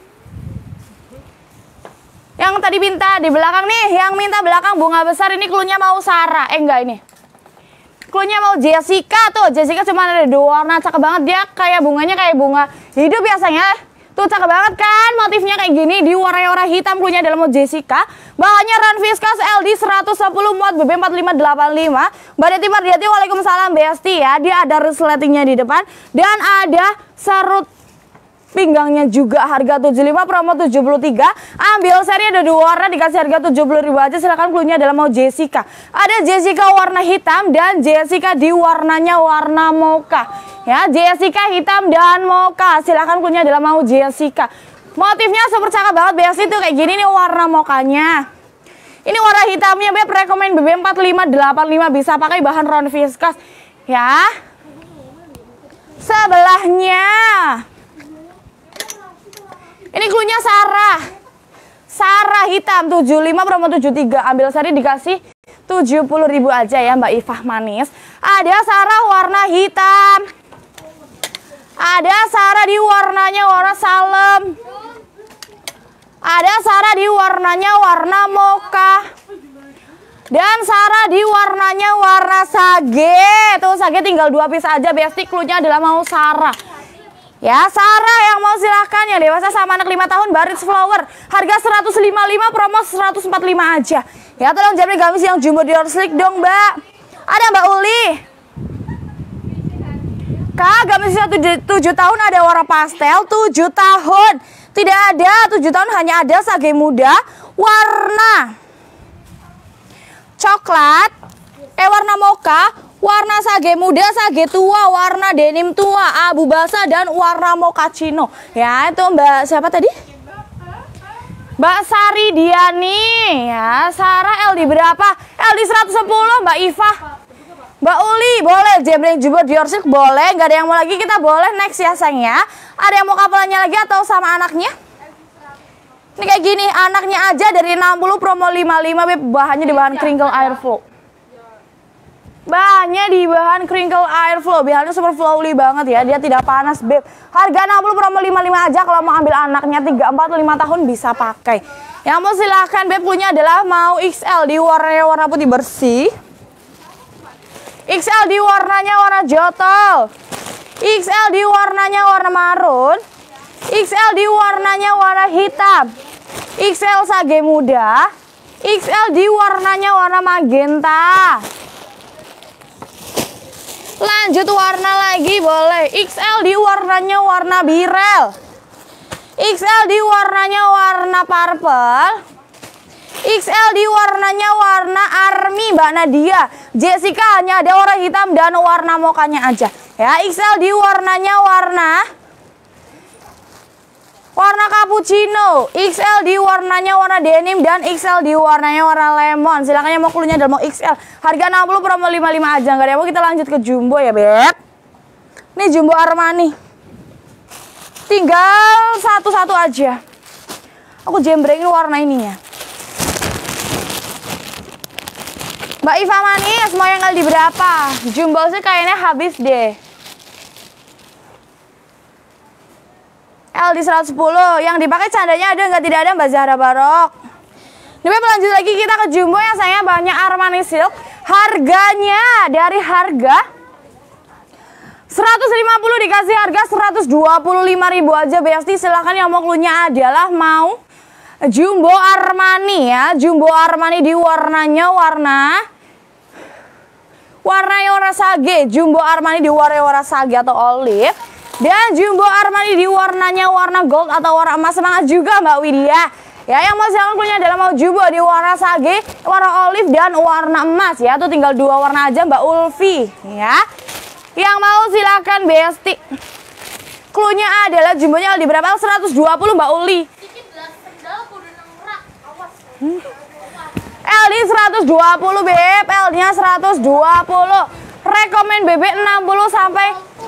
Yang tadi minta di belakang nih, yang minta belakang bunga besar ini cluenya mau Sarah. Enggak ini. Cluenya mau Jessica tuh. Jessica cuma ada 2 warna, cakep banget dia, kayak bunganya kayak bunga hidup biasanya. Tuh cakep banget kan, motifnya kayak gini di warna hitam. Cluenya adalah mau Jessica. Bahannya Ran Viscose LD 110 muat BB 4585. Mbak Deti Mardiati, waalaikumsalam Besti ya. Dia ada resletingnya di depan dan ada serut pinggangnya juga, harga 75, promo 73. Ambil seri ada 2 warna, dikasih harga 70.000 aja. Silakan cluenya adalah mau Jessica. Ada Jessica warna hitam dan Jessica di warnanya warna mocha. Ya, Jessica hitam dan mocha. Silakan cluenya adalah mau Jessica. Motifnya super cakep banget Besti tuh kayak gini nih warna mokanya. Ini warna hitamnya Beb, rekomen BB 4585, bisa pakai bahan Ran Viscose ya. Sebelahnya ini cluenya Sarah. Sarah hitam 75, promo 73. Ambil sari dikasih 70.000 aja ya Mbak Ifah manis. Ada Sarah warna hitam. Ada Sarah di warnanya warna salem. Ada Sarah di warnanya warna mocha. Dan Sarah di warnanya warna sage. Tuh sage tinggal 2 piece aja Besti, cluenya adalah mau Sarah. Ya, Sarah yang mau silahkan, yang dewasa sama anak 5 tahun, Baris Flower. Harga 155, promo 145 aja. Ya, tolong jawab gamis yang jumbo Dior Slick dong, Mbak. Ada Mbak Uli. Kak, gamis 7 tahun ada warna pastel, 7 tahun. Tidak ada, 7 tahun hanya ada sage muda, warna coklat, warna mocha, warna sage muda, sage tua, warna denim tua, abu basah, dan warna mochaccino. Ya, itu Mbak siapa tadi? Mbak Sari Diani. Ya, Sarah LD berapa? LD 110, Mbak Iva. Mbak Uli, boleh. Jembreng jumbo Dior Silk, boleh. Gak ada yang mau lagi, kita boleh next ya sayang ya. Ada yang mau kapelannya lagi atau sama anaknya? Ini kayak gini, anaknya aja dari 60, promo 55, Beb. Bahannya di bahan crinkle airflow. Bahannya di bahan crinkle airflow, bahannya super flowy banget ya, dia tidak panas Beb. Harga 60, promo 55 aja. Kalau mau ambil anaknya 3, 4, 5 tahun bisa pakai. Yang mau silahkan Beb, punya adalah mau XL di warna putih bersih, XL di warnanya warna jotol, XL di warnanya warna marun, XL di warnanya warna hitam, XL sage muda, XL di warnanya warna magenta. Lanjut warna lagi boleh. XL di warnanya warna birel. XL di warnanya warna purple. XL di warnanya warna army Mbak Nadia. Jessica hanya ada warna hitam dan warna mokanya aja. Ya, XL di warnanya warna cappuccino. XL di warnanya warna denim dan XL di warnanya warna lemon. Silakan yang mau klunya dan mau XL. Harga 60 promo 55 aja. Enggak ada mau kita lanjut ke jumbo ya, Beb. Nih jumbo Armani. Tinggal satu-satu aja. Aku jembrengin warna ininya. Mbak Iva Manis, mau yang kali di berapa? Jumbo sih kayaknya habis deh. L di 110, yang dipakai candanya ada nggak? Tidak ada Mbak Zahra Barok. Ini lanjut lagi kita ke jumbo yang saya banyak Armani Silk. Harganya dari harga 150 dikasih harga 125.000 aja BST. Silahkan yang mau klunya adalah mau jumbo Armani ya. Jumbo Armani di warnanya warna sage. Jumbo Armani di warna sage atau olive. Dan jumbo Armani di warnanya warna gold atau warna emas. Semangat juga Mbak Widya. Ya, yang mau silahkan klunya adalah mau jumbo di warna sage, warna olive dan warna emas ya. Tuh tinggal 2 warna aja Mbak Ulfi ya. Yang mau silakan Besti. Klunya adalah jumbonya di berapa? 120 Mbak Uli. L di 120 Beb, L-nya 120. Rekomen bebek 60 sampai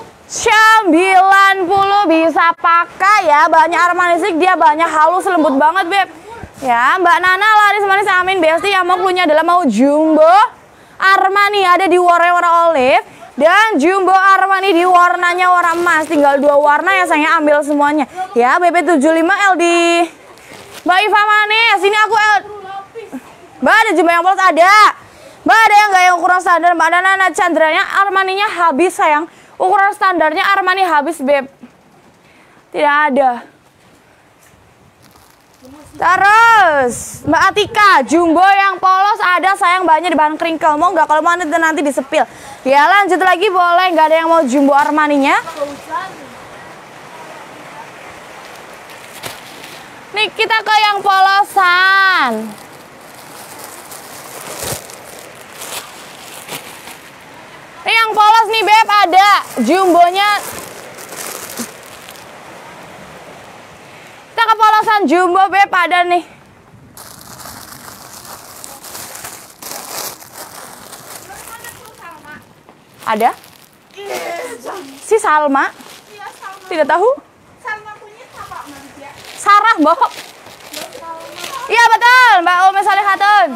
90 bisa pakai ya. Banyak Armani Silk, dia banyak halus lembut banget Beb. Ya, Mbak Nana laris manis amin Besti. Yang mau klunya adalah mau jumbo Armani ada di warna olive dan jumbo Armani di warnanya warna emas. Tinggal 2 warna ya, saya ambil semuanya. Ya, BP75 L di Mbak Iva Manis. Ini aku L. Mbak ada jumbo yang polos ada. Mbak ada yang gak yang ukuran standar. Mbak Nana Chandranya Armaninya habis sayang. Ukuran standarnya Armani habis Beb. Tidak ada. Terus Mbak Atika, jumbo yang polos ada sayang, banyak di bahan crinkle. Mau nggak? Kalau mau nanti disepil. Ya lanjut lagi boleh. Nggak ada yang mau jumbo Armaninya? Nih kita ke yang polosan. Nih yang polos nih Beb ada jumbonya. Kita kepolosan jumbo Beb ada nih. Ada? Si Salma? Tidak tahu? Sarah Mbok. Iya betul Mbak Umi Salihatun.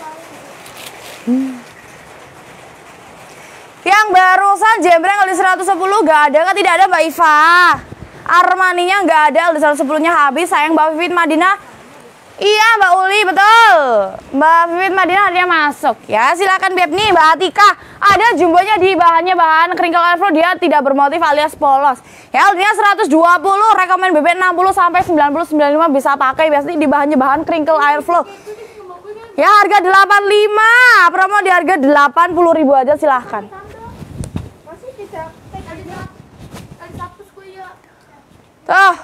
Yang barusan jembreng di 110 gak ada kan? Tidak ada Mbak Iva. Armaninya nggak ada, di 110-nya habis sayang. Mbak Vivit Madinah. Iya Mbak Uli betul. Mbak Vivit Madinah dia masuk ya. Silakan Beb nih Mbak Atika. Ada jumbonya di bahannya bahan crinkle airflow, dia tidak bermotif alias polos. Ya LD-nya 120, rekomen bebek 60 sampai 90 95 bisa pakai biasanya di bahannya bahan crinkle airflow. Ya harga 85, promo di harga 80.000 aja silahkan. Tuh.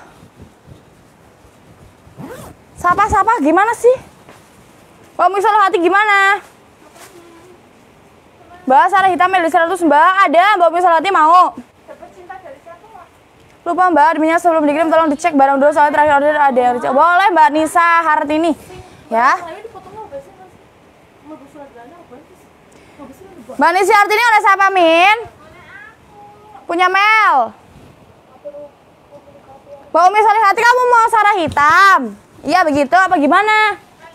Sapa gimana sih? Mbak misal hati gimana? Mbak Sarah hitam dari 100 Mbak ada. Mbak misal hati mau? Lupa Mbak, adminnya sebelum dikirim tolong dicek barang dulu soalnya terakhir order ada yang dicek. Boleh Mbak Nisa Hartini ya. Mbak Nisa Hartini oleh siapa Min? Punya Mel. Mbak Umi Salihati, kamu mau Sarah hitam? Iya begitu apa gimana?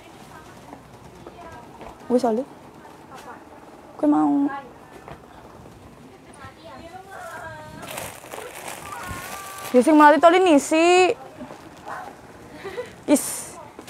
Gue Salih. Gue mau. Gising melatih tolinisi. Is.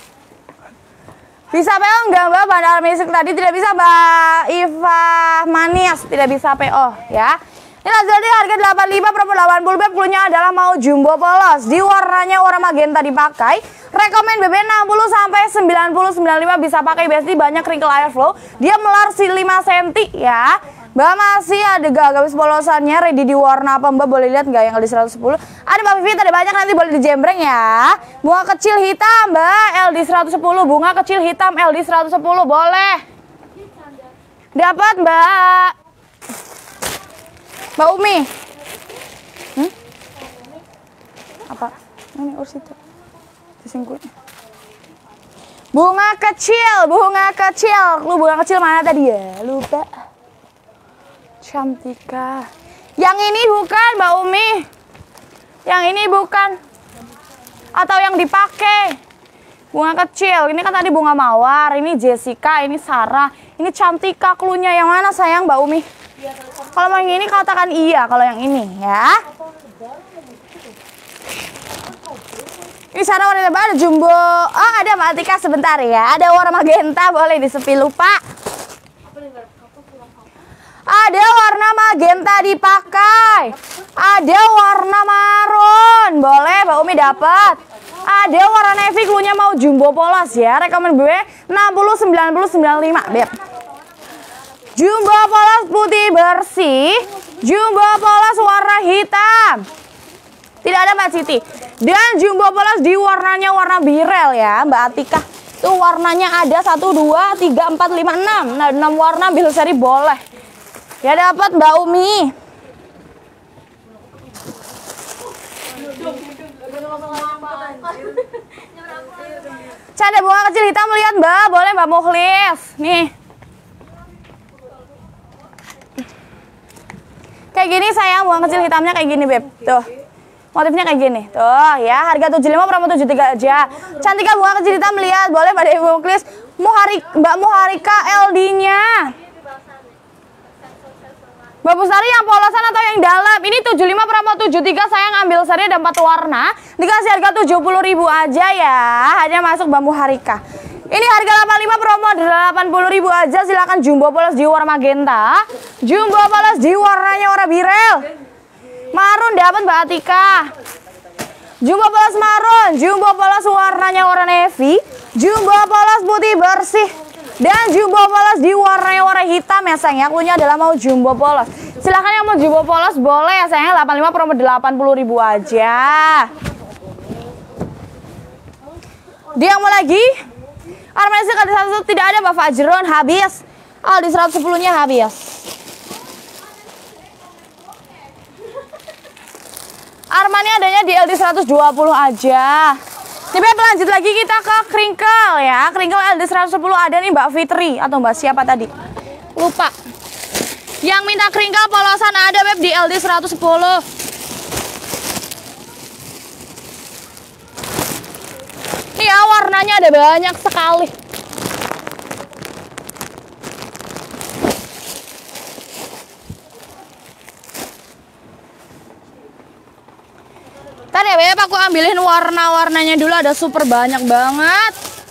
Bisa PO enggak Mbak? Bandar Misik tadi tidak bisa Mbak Iva Manias, tidak bisa PO ya. Ini lanjut harga 85 promo 80 Beb, klunya adalah mau jumbo polos di warnanya warna magenta dipakai. Rekomen BB 60 sampai 90 95 bisa pakai Besti, banyak crinkle airflow. Dia melar 5 cm ya. Mbak masih ada gak gamis polosannya ready di warna apa Mbak? Boleh lihat nggak yang LD 110? Ada Mbak Vivi, ada banyak, nanti boleh dijembreng ya. Bunga kecil hitam Mbak, LD 110. Bunga kecil hitam LD 110 boleh. Dapat Mbak. Mbak Umi. Apa? Ini ursita. Disingkulnya. Bunga kecil, bunga kecil. Lu bunga kecil mana tadi ya? Lupa. Cantika. Yang ini bukan Mbak Umi. Yang ini bukan. Atau yang dipakai. Bunga kecil. Ini kan tadi bunga mawar. Ini Jessica, ini Sarah. Ini Cantika klunya. Yang mana sayang Mbak Umi? Kalau yang ini katakan iya. Kalau yang ini ya. Ini Sarah warna apa? Ada jumbo. Oh ada Mbak Atika sebentar ya. Ada warna magenta boleh disepi lupa. Ada warna magenta dipakai. Ada warna maroon. Boleh Mbak Umi dapat. Ada warna navy klunya mau jumbo polos ya. Rekomen gue 60 90 95 Beb. Jumbo polos putih bersih. Jumbo polos warna hitam. Tidak ada Mbak Siti. Dan jumbo polos di warnanya warna birel ya Mbak Atika. Tuh warnanya ada 1, 2, 3, 4, 5, 6. Nah 6 warna ambil seri boleh. Ya dapat Mbak Umi. Ada bunga kecil hitam lihat Mbak, boleh Mbak Mukhlis. Nih. Kayak gini sayang, bunga kecil hitamnya kayak gini Beb. Tuh. Motifnya kayak gini. Tuh ya, harga 75 promo 73 aja. Cantika bunga kecil hitam lihat, boleh Mbak Dewi Mukhlis. Mbak Muharika LD-nya. Mbak Pustari yang polosan atau yang dalam? Ini 75 promo 73 sayang ambil seri ada 4 warna. Dikasih harga 70.000 aja ya. Hanya masuk Mbak Muharika. Ini harga 85 promo 80.000 aja. Silakan jumbo polos di warna magenta. Jumbo polos di warnanya warna birel. Marun dapat Mbak Atika. Jumbo polos marun, jumbo polos warnanya warna navy, jumbo polos putih bersih. Dan jumbo polos di warnanya warna hitam ya sayang. Akunya adalah mau jumbo polos. Silahkan yang mau jumbo polos boleh ya sayang. 85 promo 80.000 aja. Dia yang mau lagi? Armani sekali satu tidak ada Mbak Fajron habis. Di 110-nya habis. Armani adanya di LD 120 aja. Nih Beb, lanjut lagi kita ke crinkle ya. Crinkle LD 110 ada nih Mbak Fitri atau Mbak siapa tadi? Lupa. Yang minta crinkle polosan ada Beb di LD 110. Nih ya warnanya ada banyak sekali. Tadi ya Beb, aku ambilin warna-warnanya dulu, ada super banyak banget.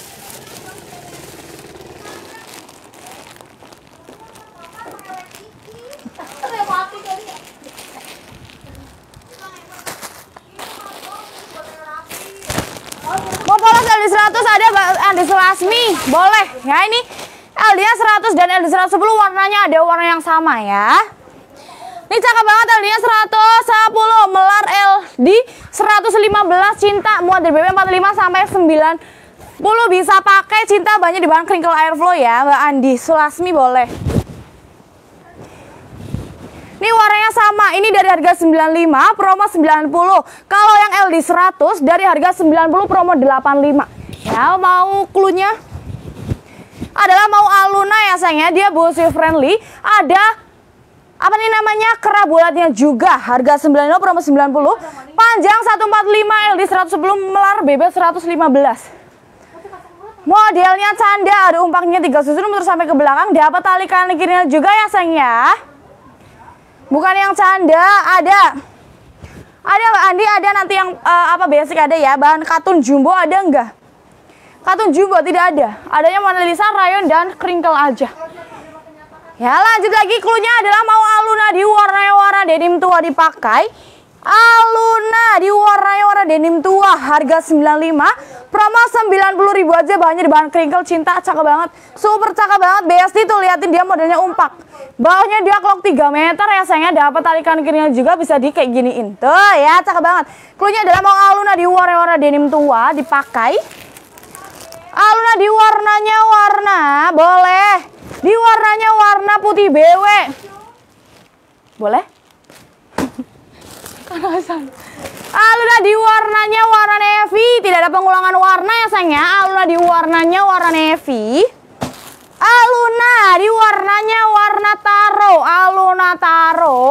Mau polos LD 100 ada LD Selasmi, boleh. Ya ini LD-nya 100 dan LD 110 warnanya ada warna yang sama ya. Ini cakep banget LD-nya 110, melar LD 115 cinta, muat dari BB 45 sampai 90 bisa pakai cinta banyak di bahan crinkle airflow ya Mbak Andi. Sulasmi boleh. Ini warnanya sama, ini dari harga 95 promo 90. Kalau yang LD 100 dari harga 90 promo 85. Ya mau cluenya adalah mau Aluna ya sayangnya, dia bullshit friendly. Ada apa nih namanya, kerabulatnya juga harga 95 promo 90, panjang 145 LD 110, melar BB 115. Modelnya canda, ada umpaknya 3 susun muter sampai ke belakang, dapat tali kanan kirinya juga ya sayang ya. Bukan yang canda, ada Mbak Andi, ada nanti yang apa basic ada ya. Bahan katun jumbo ada enggak? Katun jumbo tidak ada, adanya Mona Lisa, rayon dan crinkle aja. Ya lanjut lagi, cluenya adalah mau Aluna di warna denim tua dipakai. Aluna di warna denim tua. harga 95, promo 90.000 aja, bahannya di bahan crinkle, cinta, cakep banget, super cakep banget. BSD tuh liatin dia modelnya umpak, bawahnya dia clock 3 meter ya sayangnya, dapat talikan kirinya juga bisa di kayak giniin tuh ya, cakep banget. Cluenya adalah mau Aluna di warna denim tua dipakai. Aluna di warnanya warna boleh, di warnanya warna putih BW boleh. Aluna di warnanya warna navy, tidak ada pengulangan warna ya sayangnya. Aluna di warnanya warna navy. Aluna di warnanya warna taro, Aluna taro.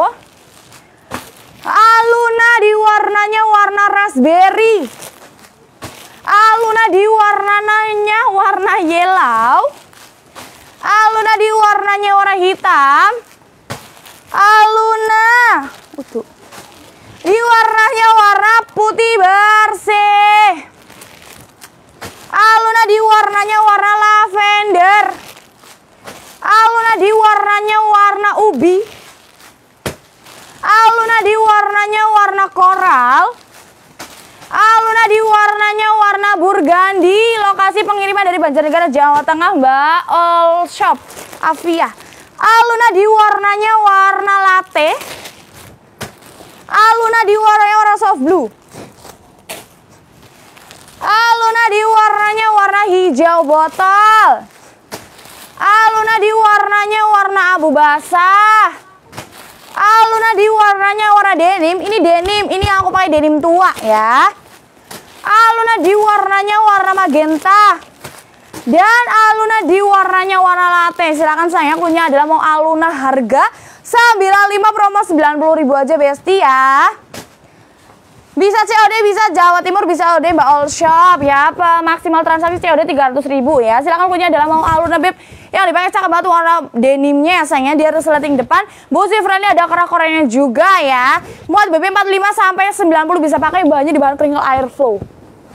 Aluna di warnanya warna raspberry. Aluna di warnanya warna yellow. Aluna di warnanya warna hitam. Aluna di warnanya warna putih bersih. Aluna di warnanya warna lavender. Aluna di warnanya warna ubi. Aluna di warnanya warna koral. Aluna di warnanya warna burgandi. Lokasi pengiriman dari Banjarnegara, Jawa Tengah, Mbak All Shop Avia. Aluna di warnanya warna latte. Aluna di warnanya warna soft blue. Aluna di warnanya warna hijau botol. Aluna di warnanya warna abu basah. Aluna di warnanya warna denim. Ini denim, ini aku pakai denim tua ya. Aluna di warnanya warna magenta. Dan Aluna di warnanya warna latte. Silakan sayang, punya adalah mau Aluna harga 95, promo 90.000 aja besti ya. Bisa COD, bisa Jawa Timur, bisa COD Mbak All Shop ya. Maksimal transaksi COD 300.000 ya. Silakan, punya adalah mau Aluna beb yang dipakai cakep banget warna denimnya ya sayangnya. Dia resleting depan, busi friendly, ada kerah-kerahnya juga ya. Muat BB 45 sampai 90 bisa pakai, bahannya di bahan crinkle airflow.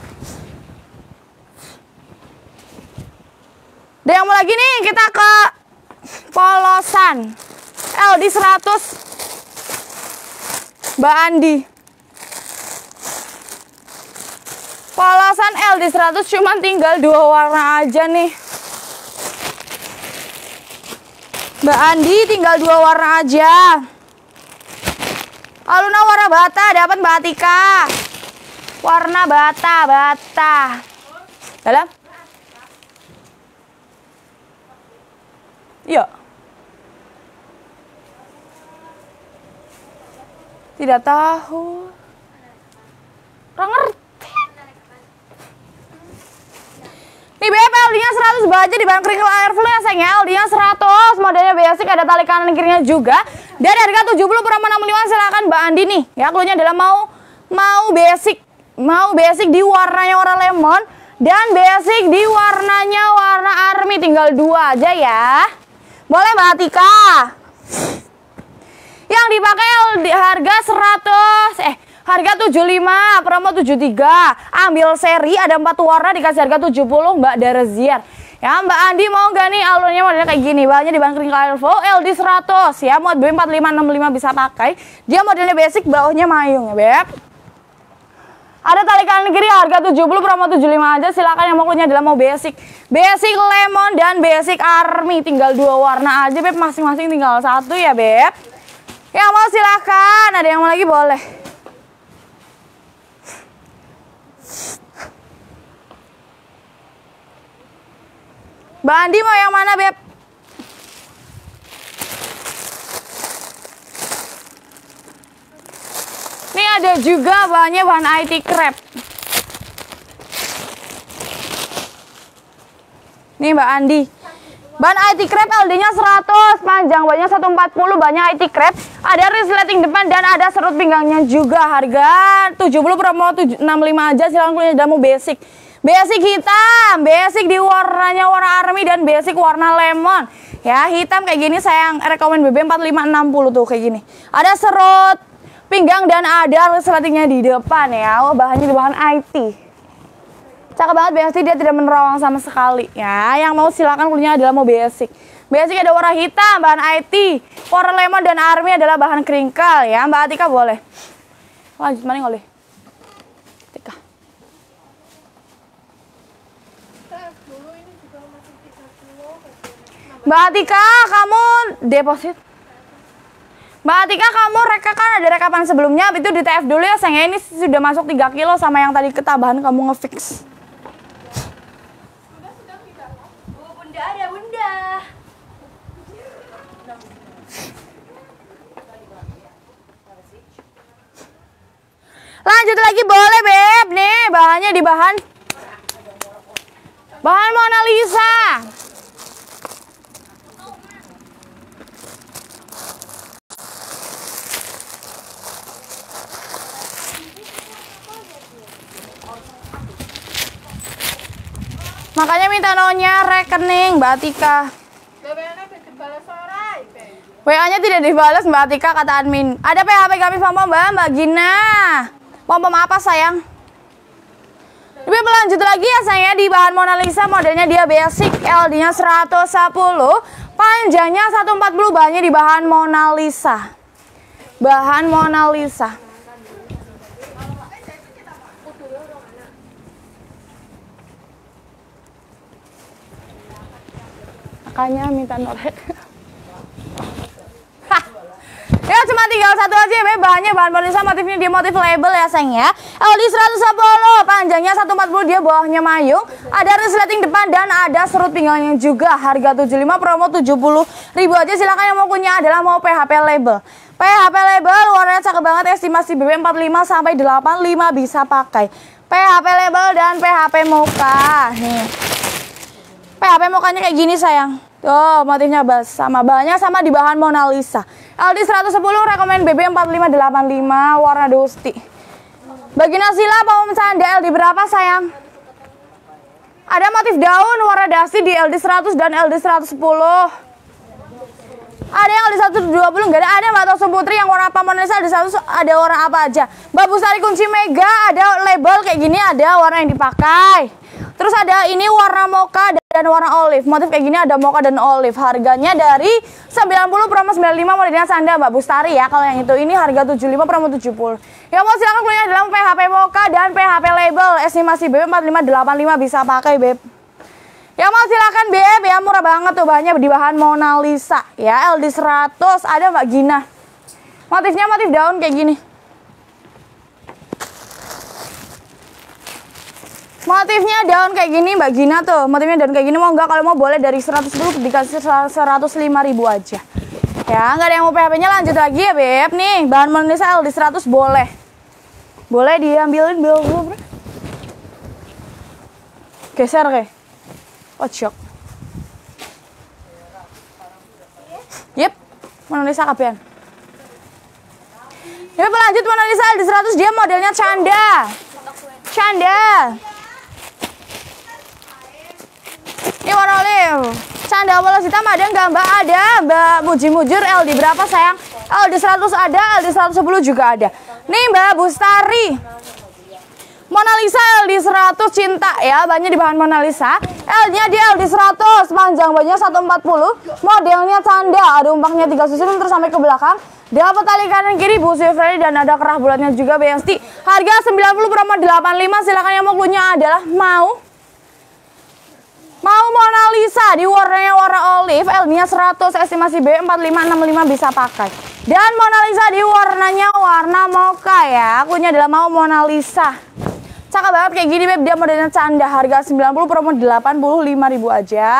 Dan yang mau lagi nih, kita ke polosan LD 100 Mbak Andi. Polosan LD 100 cuman tinggal 2 warna aja nih Mbak Andi, tinggal 2 warna aja. Aluna warna bata, dapat Mbak Atika. Warna bata. Dalam? Iya. Tidak tahu. Kurang ngerti. Nih BF LD-nya 100 baja di bahan crinkle airflow ya sayangnya. LD-nya 100, modelnya basic, ada tali kanan kirinya juga. Dari harga 70 promo 65, silakan Mbak Andi nih. Ya, cluenya adalah mau basic di warnanya warna lemon dan basic di warnanya warna army, tinggal 2 aja ya. Boleh Mbak Atika. Yang dipakai harga 100, harga 75, promo 73. Ambil seri, ada 4 warna, dikasih harga 70 Mbak Daraziar. Ya, Mbak Andi mau gak nih alurnya modelnya kayak gini? Bahannya di bahan crinkle airflow LD 100 ya. Muat BB 4565 bisa pakai. Dia modelnya basic, bawahnya mayung ya, Beb. Ada tali kanan kiri harga 70, promo 75 aja. Silakan yang mau cluenya adalah mau basic. Basic lemon dan basic army, tinggal 2 warna aja, Beb. Masing-masing tinggal 1 ya, Beb. Yang mau silakan, ada yang mau lagi boleh. Mbak Andi mau yang mana, Beb? Ini ada juga bahannya bahan IT crepe. Nih Mbak Andi. Bahan IT crepe LD-nya 100, panjang bahannya 140, bahannya IT crepe. Ada resleting depan dan ada serut pinggangnya juga. Harga 70, promo 65 aja. Silahkan punya damu basic. Basic hitam, basic di warnanya warna army dan basic warna lemon. Ya, hitam kayak gini saya rekomen BB 4560 tuh kayak gini. Ada serut pinggang dan ada resletingnya di depan ya. Oh, bahannya di bahan IT. Cakep banget basic, dia tidak menerawang sama sekali ya. Yang mau silakan punya adalah mau basic. Basic ada warna hitam, bahan IT. Warna lemon dan army adalah bahan crinkle ya. Mbak Atika boleh. Lanjut mana oleh? Atika. Mbak Atika, kamu deposit. Mbak Atika, kamu kan ada rekapan sebelumnya, itu di TF dulu ya sayang. Ini sudah masuk 3 kilo sama yang tadi ketabahan kamu ngefix. Sudah kita. Oh, bunda ada bunda. Lanjut lagi boleh Beb. Nih bahannya di bahan Mona Lisa. Makanya minta nonya rekening Mbak Atika. WA-nya tidak dibalas Mbak Atika kata admin. Ada PHP kami pom-pom Mbak Gina. Pom-pom apa sayang? Lebih berlanjut lagi ya sayang di bahan Mona Lisa, modelnya dia basic, LD-nya 110, panjangnya 140, bahannya di bahan Mona Lisa. Bahan Mona Lisa. Makanya minta norek. Ya cuma tinggal satu aja ya, bahannya bahan Mona Lisa, motifnya dia motif label ya sayang ya. LD 110, panjangnya 140, dia bawahnya mayung, ada resleting depan dan ada serut pinggangnya juga. Harga 75, promo 70.000 aja. Silakan yang mau punya adalah mau PHP label. PHP label warnanya cakep banget, estimasi BB 45 sampai 85 bisa pakai. PHP label dan PHP mocha. Nih. PHP mukanya kayak gini sayang. Tuh motifnya sama, bahannya sama di bahan Mona Lisa. LD 110, rekomen BB 4585, warna Dosti. Bagi Nasila pom canda LD berapa sayang? Ada motif daun warna Dasti di LD 100 dan LD 110. Ada yang LD 120 enggak ada Mbak Tosu Putri yang warna apa Mona Lisa LD 100 ada warna apa aja. Mbak Busari kunci Mega ada label kayak gini, ada warna yang dipakai. Terus ada ini warna mocha dan warna olive. Motif kayak gini ada mocha dan olive. Harganya dari 90 promo 95, modelnya Sanda Mbak Bustari ya. Kalau yang itu ini harga 75 promo 70. Yang mau silakan punya dalam PHP mocha dan PHP label. Estimasi BB 4585 bisa pakai Beb. Yang mau silakan Beb ya, murah banget tuh bahannya di bahan Mona Lisa ya. LD 100 ada Mbak Gina. Motifnya motif daun kayak gini. Motifnya daun kayak gini Mbak Gina tuh. Motifnya daun kayak gini, mau enggak? Kalau mau boleh dari 110 dikasih 105.000 aja. Ya, nggak ada yang mau PHP-nya, lanjut lagi ya Beb. Nih, bahan Mona Lisa LD 100 boleh. Boleh diambilin bil gue. Geser kayak. Ojok. Yep, Mona Lisa kabehan. Ya, lanjut Mona Lisa LD 100, dia modelnya canda. Canda. Ini warna olive. Canda polos hitam ada nggak Mbak? Ada Mbak Muji Mujur. LD berapa sayang? LD 100 ada, LD 110 juga ada. Nih Mbak Bustari, Mona Lisa LD 100 cinta ya, bahannya di bahan Mona Lisa. L-nya di LD 100, panjang bajunya 140, modelnya canda, ada umpaknya 3 susun terus sampai ke belakang. Dapat tali kanan kiri busi Freddy dan ada kerah bulatnya juga BST. Harga 90 promo 85. Silakan yang mau klunya adalah mau Mona Lisa di warnanya warna olive, L-nya 100, estimasi B 4565 bisa pakai. Dan Mona Lisa di warnanya warna mocha ya. Akunya adalah mau Mona Lisa. Cakep banget kayak gini Beb, dia modelnya canda. Harga 90 promo 85.000 aja.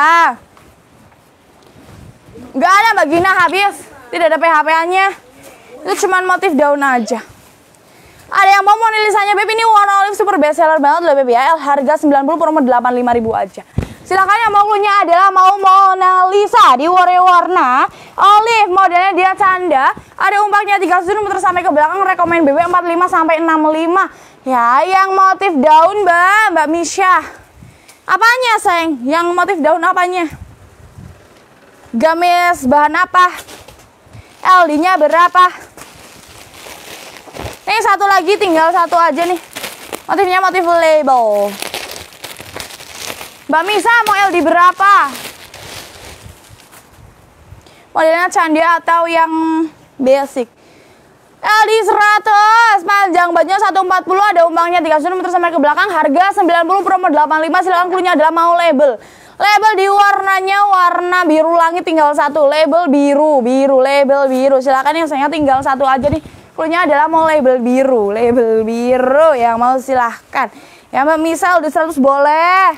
Gak ada Mbak Gina, habis. Tidak ada PHP-nya. Itu cuman motif daun aja. Ada yang mau Mona Lisanya Beb, ini warna olive super best seller banget loh Beb ya. Harga 90 promo 85.000 aja. Silakan yang mau klunya adalah mau Mona Lisa di warna olive, modelnya dia canda, ada umpaknya 3 susun muter sampai ke belakang, rekomen BB 45 sampai 65. Ya, yang motif daun Mbak Misha. Apanya sayang? Yang motif daun apanya? Gamis bahan apa? LD-nya berapa? Nih satu lagi, tinggal satu aja nih. Motifnya motif label. Mbak Misa mau LD berapa? Modelnya canda atau yang basic? LD 100, panjang bajunya 140, ada umpangnya 3 susun terus sampai ke belakang, harga 90 promo 85. Silakan klunya adalah mau label. Label di warnanya warna biru langit tinggal satu. Label biru, label biru. Silakan yang sayangnya tinggal satu aja nih. Cluenya adalah mau label biru yang mau silahkan. Ya Mbak Misal udah 100 boleh.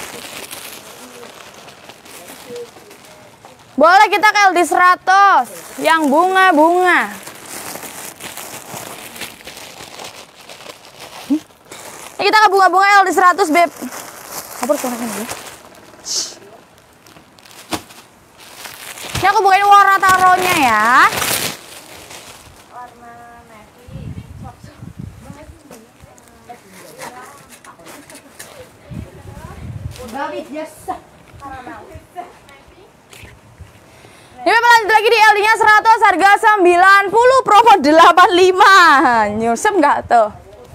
Boleh kita ke LD 100 yang bunga-bunga. Ini kita ke bunga-bunga LD 100 Beb. Apa suaranya ya? Ini aku bukain warna taronya ya. Warna navy. Babit biasa. Ini lanjut lagi di LD-nya 100 harga 90 promo 85. Nyusep nggak tuh?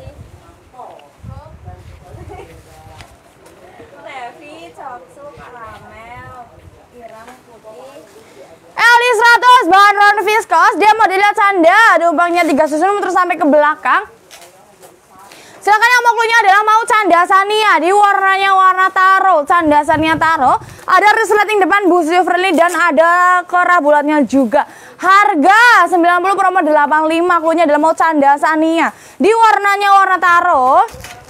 Navy, coksu, karamel, irang putih. LD 100 bahan rayon viscose, dia modelnya canda, ada lubangnya 3 susun terus sampai ke belakang. Silakan yang mau cluenya adalah mau canda Sania di warnanya warna taro, canda Sania taro. Ada resleting depan busu friendly dan ada kerah bulatnya juga. Harga 90 promo 85, cluenya adalah mau canda Sania di warnanya warna taro.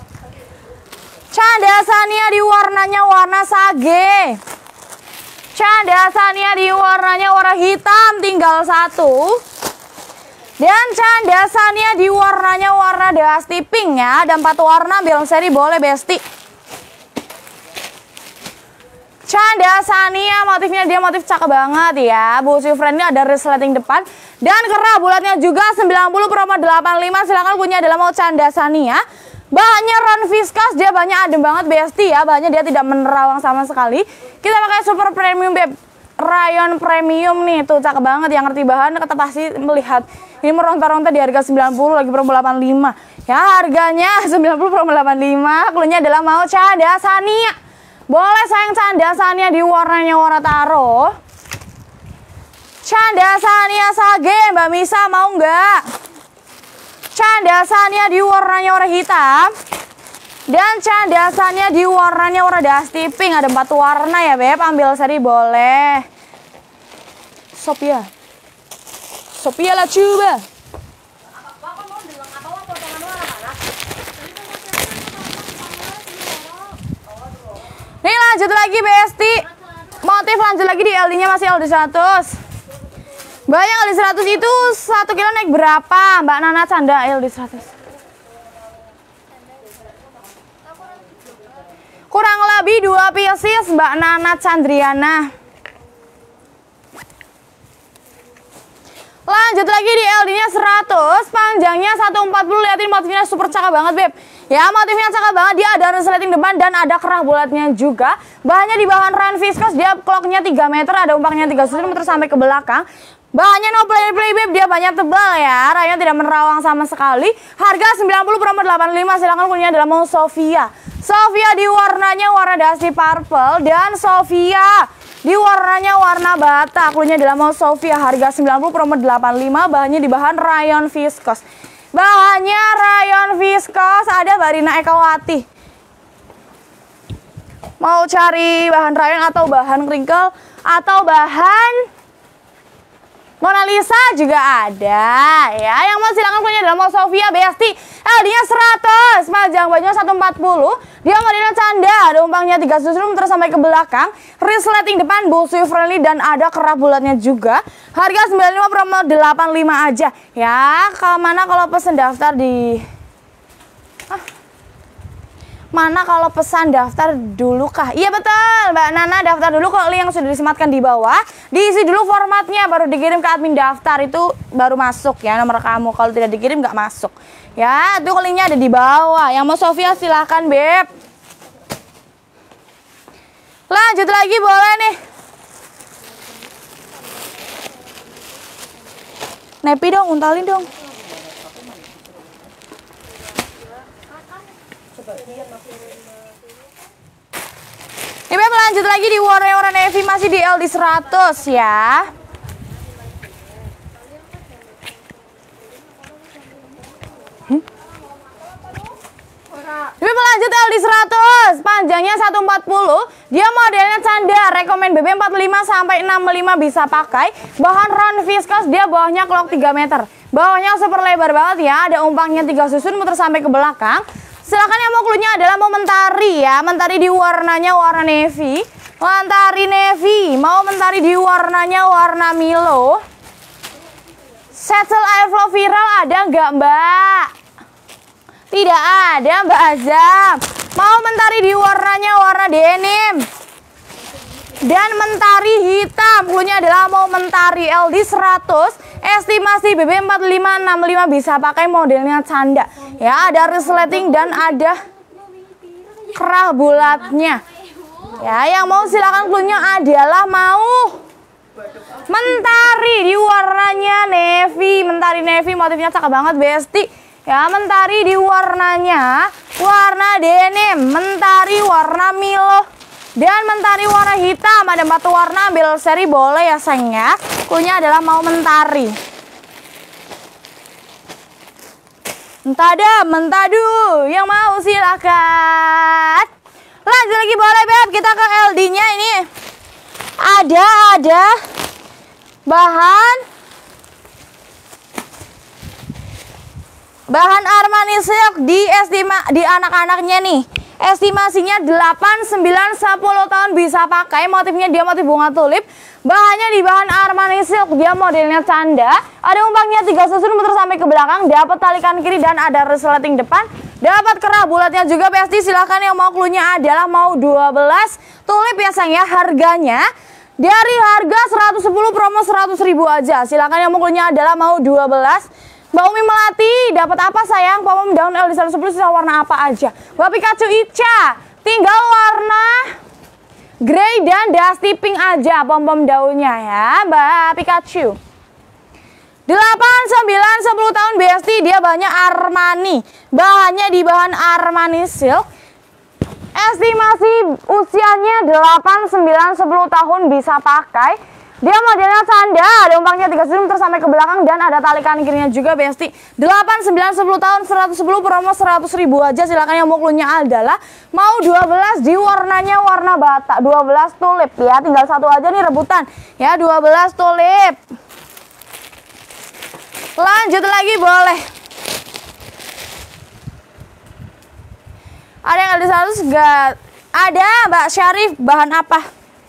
Canda Sania di warnanya warna sage. Canda Sania di warnanya warna hitam tinggal satu. Dan canda Sania di warnanya warna dusty pink ya. Ada 4 warna, bilang seri boleh Besti. Canda Sania motifnya dia motif cakep banget ya. Busu friendly ada resleting depan dan kerah bulatnya juga 90 promo 85. Silakan punya adalah mau canda Sania. Bahannya rayon viscose, dia bahannya adem banget Besti ya. Bahannya dia tidak menerawang sama sekali. Kita pakai super premium Beb. Rayon premium nih, tuh cakep banget. Yang ngerti bahan kata pasti melihat. Ini meronta-ronta di harga 90 lagi promo 85. Ya harganya 90 promo 85. Cluenya adalah mau canda Sania. Boleh sayang canda Sania di warnanya warna taro. Canda Sania sage Mbak Misa mau nggak? Canda Sania di warnanya warna hitam. Dan canda Sania di warnanya warna dusty pink. Ada 4 warna ya Beb. Ambil seri boleh. Sophia lah coba. Nih lanjut lagi Besti. Motif lanjut lagi di LD-nya masih LD 100. Banyak LD 100 itu 1 kilo naik berapa? Mbak Nana canda LD 100. Kurang lebih 2 pieces Mbak Nana Chandriana. Lanjut lagi di LD-nya 100, panjangnya 140, liatin motifnya super cakep banget Beb. Ya motifnya cakep banget, dia ada resleting depan dan ada kerah bulatnya juga. Bahannya di bahan rayon viscose, dia clocknya 3 meter, ada umpangnya 3 susun terus sampai ke belakang. Bahannya no play Beb, dia banyak tebal ya, rayonnya tidak menerawang sama sekali. Harga 90 promo 85, silahkan punya adalah mau Sophia. Sophia di warnanya warna dusty purple dan Sophia di warnanya warna bata. Cluenya adalah mau Sophia. Harga 90 promo 85. Bahannya di bahan rayon viscose. Bahannya rayon viscose. Ada Barina Ekawati. Mau cari bahan rayon atau bahan crinkle atau bahan Mona Lisa juga ada ya. Yang mau silakan punya adalah mau Sophia Besti. LD-nya 100, panjang bajunya 140. Dia modelnya canda, ada umpangnya 3 susun terus sampai ke belakang. Resleting depan, busu friendly dan ada kerah bulatnya juga. Harga 95 promo 85 aja. Ya, kalau pesen daftar di Mana kalau pesan daftar dulu kah? Iya betul Mbak Nana, daftar dulu kalau link yang sudah disematkan di bawah. Diisi dulu formatnya baru dikirim ke admin daftar, itu baru masuk ya nomor kamu. Kalau tidak dikirim nggak masuk. Ya itu linknya ada di bawah. Yang mau Sofia silahkan Beb. Lanjut lagi boleh nih. Nepi dong, untalin dong. Ini Beb lanjut lagi di warna-warna navy masih di LD 100 ya. Ini lanjut LD LD 100, panjangnya 140. Dia modelnya canda, rekomen BB 45 sampai 65 bisa pakai. Bahan ron viscose, dia bawahnya clock 3 meter. Bawahnya super lebar banget ya, ada umpangnya 3 susun muter sampai ke belakang. Silakan yang mau cluenya adalah mau mentari ya, mentari di warnanya warna navy. Mentari navy, mau mentari di warnanya warna Milo. Satchel airflow viral ada nggak Mbak? Tidak ada Mbak Azam. Mau mentari di warnanya warna denim. Dan mentari hitam, cluenya adalah mau mentari LD 100. Estimasi BB 4565 bisa pakai modelnya canda. Ya, ada resleting dan ada kerah bulatnya. Ya, yang mau silakan cluenya adalah mau mentari di warnanya navy. Mentari navy motifnya cakep banget Besti. Ya, mentari di warnanya warna denim, mentari warna Milo, dan mentari warna hitam. Ada 4 warna, ambil seri boleh ya sayang ya. Cluenya adalah mau mentari. Mentada, mentadu, yang mau silakan. Lanjut lagi boleh Beb, kita ke LD-nya ini. Ada bahan Armani silk di anak-anaknya nih. Estimasinya 8, 9, 10 tahun bisa pakai. Motifnya dia motif bunga tulip. Bahannya di bahan Armani silk, dia modelnya canda. Ada umpangnya 3 susun muter sampai ke belakang, dapat talikan kiri dan ada resleting depan. Dapat kerah bulatnya juga Besti. Silahkan yang mau cluenya adalah mau 12 tulip ya sayang ya. Harganya dari harga 110 promo 100.000 aja. Silahkan yang mau cluenya adalah mau 12. Mbak Umi Melati dapat apa sayang? Pom daun LD 110 sisa warna apa aja? Mbak Pikachu Ica tinggal warna grey dan dusty pink aja pom daunnya ya Mbak Pikachu. 8, 9, 10 tahun Besti, dia banyak Armani. Bahannya di bahan Armani silk. Estimasi usianya 8, 9, 10 tahun bisa pakai. Dia modelnya canda, ada umpangnya 3 susun terus sampai ke belakang dan ada talikan kirinya juga Besti. 8, 9, 10 tahun 110 promo 100.000 aja. Silakan yang mau cluenya adalah mau 12 di warnanya warna bata. 12 tulip ya, tinggal satu aja nih rebutan. Ya 12 tulip. Lanjut lagi boleh. Ada yang LD 100 enggak? Ada Mbak Syarif, bahan apa?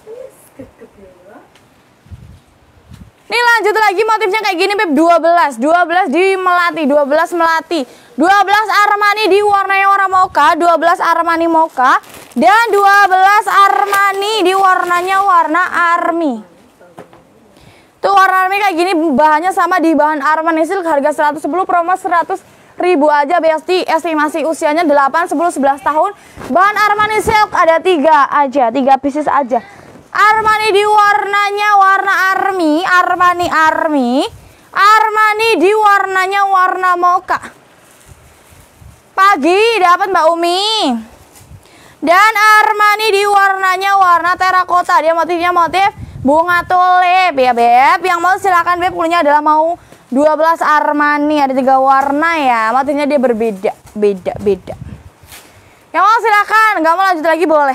Nih lanjut lagi motifnya kayak gini Beb, 12 di melati, 12 melati. 12 Armani di warnanya warna mocha, 12 Armani mocha. Dan 12 Armani di warnanya warna army. Tuh warna army kayak gini, bahannya sama di bahan Armani silk, harga 110 promo 100.000 aja Besti. Estimasi usianya 8, 10, 11 tahun. Bahan Armani silk ada 3 aja, 3 pieces aja. Armani di warnanya warna army, Armani army. Armani di warnanya warna mocha. Pagi dapat Mbak Umi. Dan Armani di warnanya warna terakota, dia motifnya motif bunga tulip ya Beb. Yang mau silakan Beb, cluenya adalah mau 12 Armani, ada 3 warna ya. Motifnya dia berbeda, beda. Yang mau silakan, nggak mau lanjut lagi boleh.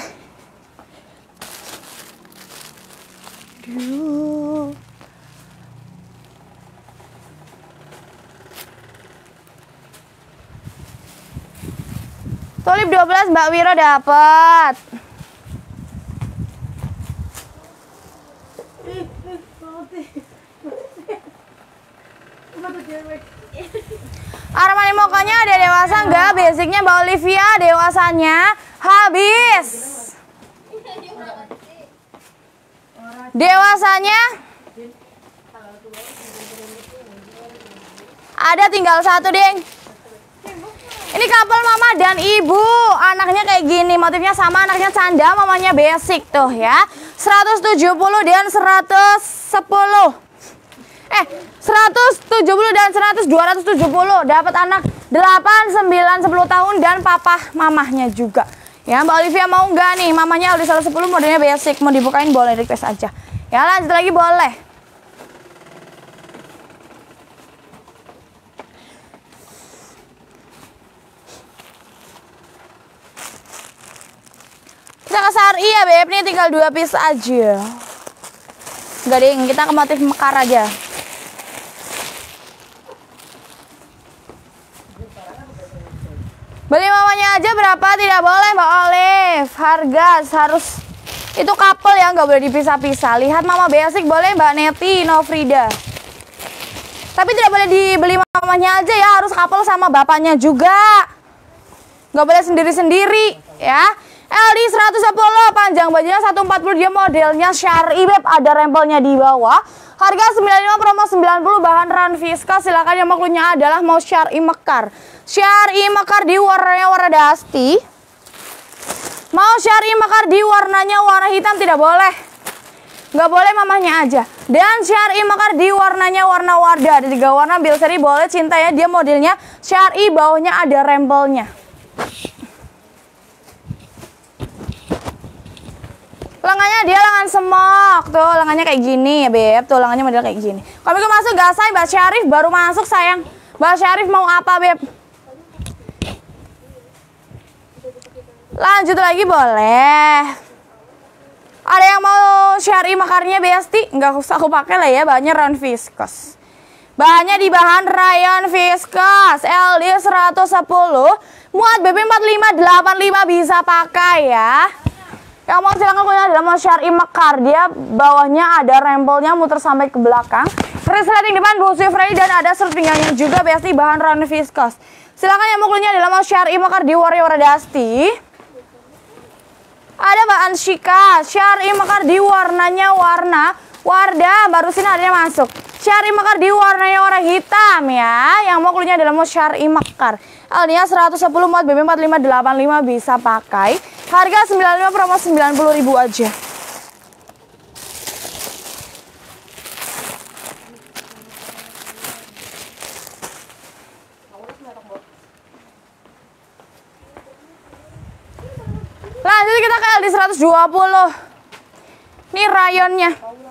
Tulip 12 Mbak Wiro dapat. Armani mokanya ada dewasa enggak? Basicnya Mbak Olivia, dewasanya habis. Dewasanya ada tinggal 1 ding. Ini couple mama dan ibu, anaknya kayak gini, motifnya sama, anaknya canda, mamanya basic tuh ya. 170 dan 110. 170 dan 100, 270. Dapat anak 8, 9, 10 tahun dan papa mamahnya juga. Ya, Mbak Olivia mau nggak nih? Mamanya udah 110, modelnya basic, mau dibukain boleh, request aja. Ya, lanjut lagi boleh. Kita ke Sari ya Beb, nih tinggal 2 piece aja. Enggak ding, kita ke motif mekar aja. Beli mamanya aja berapa? Tidak boleh Mbak Olive. Harga harus itu couple ya, nggak boleh dipisah-pisah. Lihat mama basic boleh Mbak Neti, Nofrida. Tapi tidak boleh dibeli mamanya aja ya, harus couple sama bapaknya juga. Nggak boleh sendiri-sendiri ya. LD 110, panjang bajunya 140, dia modelnya syari Beb, ada rempelnya di bawah. Harga 95, promo 90, bahan ran viscose. Silakan yang mau klunya adalah mau syari mekar. Syari mekar di warnanya warna dusty. Mau syari mekar di warnanya warna hitam tidak boleh. Nggak boleh mamahnya aja. Dan syari mekar di warnanya warna warda. Ada 3 warna, ambil seri boleh cinta ya. Dia modelnya syari, bawahnya ada rempelnya. Lengannya dia lengan semok. Tuh lengannya kayak gini ya Beb. Tuh lengannya model kayak gini. Kami masuk gasai Mbak Syarif baru masuk sayang. Mbak Syarif mau apa Beb? Lanjut lagi boleh. Ada yang mau syari mekarnya Besti? Nggak usah aku pakai lah ya, bahannya rayon viscose. Bahannya di bahan rayon viscose. LD 110, muat BB 4585 bisa pakai ya. Yang mau silakan punya adalah mau syari mekar. Dia bawahnya ada rempelnya muter sampai ke belakang. Resleting depan busi frey dan ada serut pinggangnya juga Besti bahan rayon viscose. Silakan yang mau punya adalah mau syari mekar di warna dusty. Ada Mbak Anshika, syari mekar di warnanya warna warda, baru sini adanya masuk. Syari mekar di warnanya warna hitam ya. Yang mau klunya adalah mau syari mekar. LD-nya 110, muat BB 4585 bisa pakai. Harga 95, promo 90.000 aja. Lanjut kita ke LD 120. Ini rayonnya.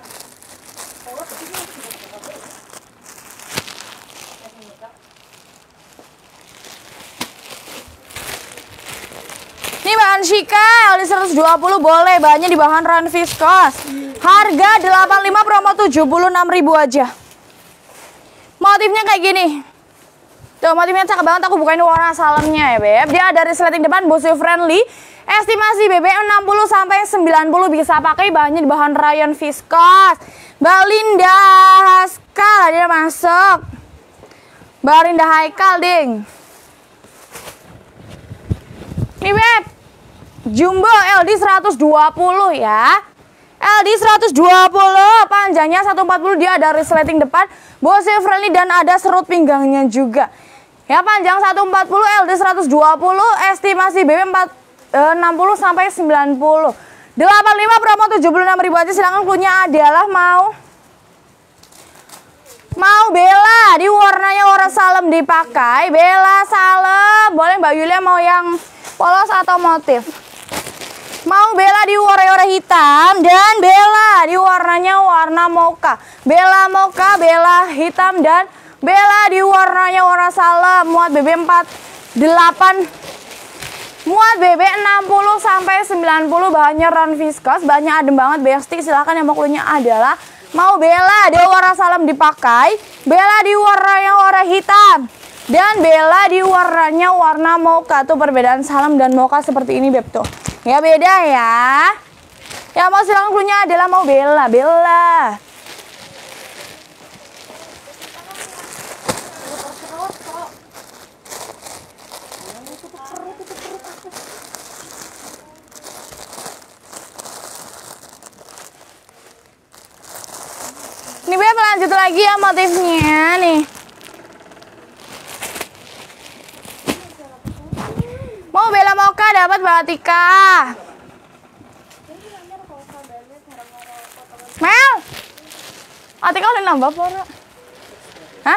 Ini bahan Shika LD 120 boleh, bahannya di bahan rayon viscose. Harga 85, promo 76.000 aja. Motifnya kayak gini. Tuh motifnya cakep banget, aku bukain warna salamnya ya Beb. Dia ada resleting depan, busi friendly. Estimasi BB 60 sampai 90 bisa pakai, bahannya di bahan rayon viscose. Mbak Linda Haskal dia masuk. Mbak Linda Haikal ding. Ini Beb, jumbo LD 120 ya. LD 120, panjangnya 140, dia ada resleting depan, busi friendly dan ada serut pinggangnya juga. Ya panjang 140, LD 120, estimasi BB 60 sampai 90. 85 promo 76.000 aja. Silakan punya adalah mau Bella di warnanya warna salem dipakai. Bella salem, boleh Mbak Yulia mau yang polos atau motif. Mau Bella di warna hitam dan Bella di warnanya warna mocha. Bella mocha, Bella hitam dan Bella di warnanya warna salem. Muat BB 48, muat BB 60 sampai 90, bahannya rayon viscose, bahannya adem banget Besti. Silakan yang mau klunya adalah mau Bella di warna salem dipakai, Bella di warnanya warna hitam, dan Bella di warnanya warna mocha. Tuh perbedaan salem dan mocha seperti ini Beb tuh. Ya beda ya. Yang mau silakan klunya adalah mau Bella. Ini Beb lanjut lagi ya motifnya nih. Mau Bella mocha dapat Mbak Atika. Mel, Atika udah nambah apa? Hah?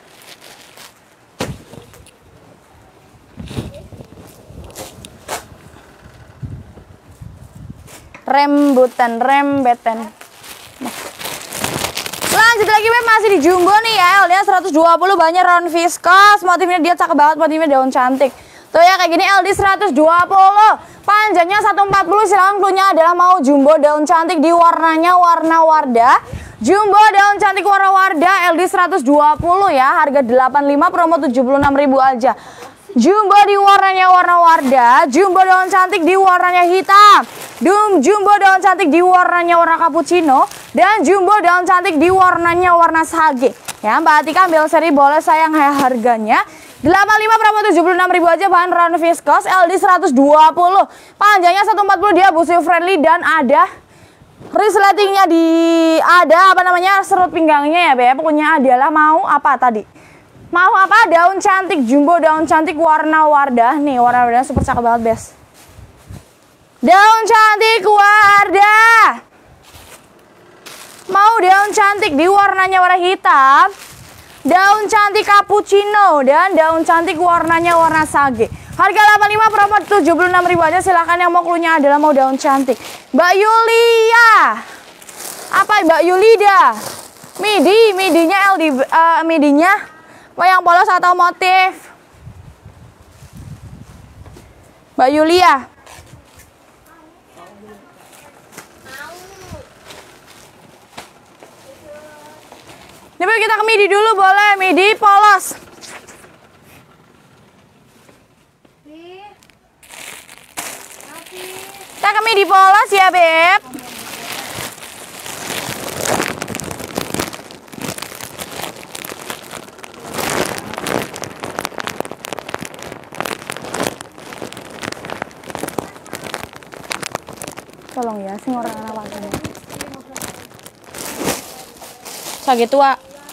Rembutan. Lanjut lagi Beb, masih di jumbo nih ya. LD-nya 120, bahannya rayon viscose. Motifnya dia cakep banget, motifnya daun cantik. Tuh ya kayak gini LD 120. Panjangnya 140. Silakan cluenya adalah mau jumbo daun cantik di warnanya warna Wardah. Jumbo daun cantik warna Wardah LD 120 ya. Harga 85 promo 76.000 aja. Jumbo di warnanya warna Wardah. Jumbo daun cantik di warnanya hitam. Jumbo daun cantik di warnanya warna cappuccino. Dan jumbo daun cantik di warnanya warna sage. Ya Mbak Atika ambil seri boleh sayang harganya 85 promo 76.000 aja. Bahan rayon viscose LD 120. Panjangnya 140 dia busi friendly dan ada resletingnya di ada apa namanya serut pinggangnya ya Beb. Pokoknya adalah mau apa tadi? Mau apa? Daun cantik jumbo daun cantik warna Wardah nih. Warna Wardah super cakep banget, Bes. Daun cantik Wardah. Mau daun cantik di warnanya warna hitam. Daun cantik cappuccino dan daun cantik warnanya warna sage. Harga 85 promo 76.000 aja. Silahkan yang mau cluenya adalah mau daun cantik. Mbak Yulia. Apa Mbak Yulida? Midinya LD midinya mau yang polos atau motif? Mbak Yulia. Coba kita ke midi dulu boleh, midi polos. Kita ke midi polos ya, Beb. Tolong ya, sing orang anak wakilnya. Sakit tua.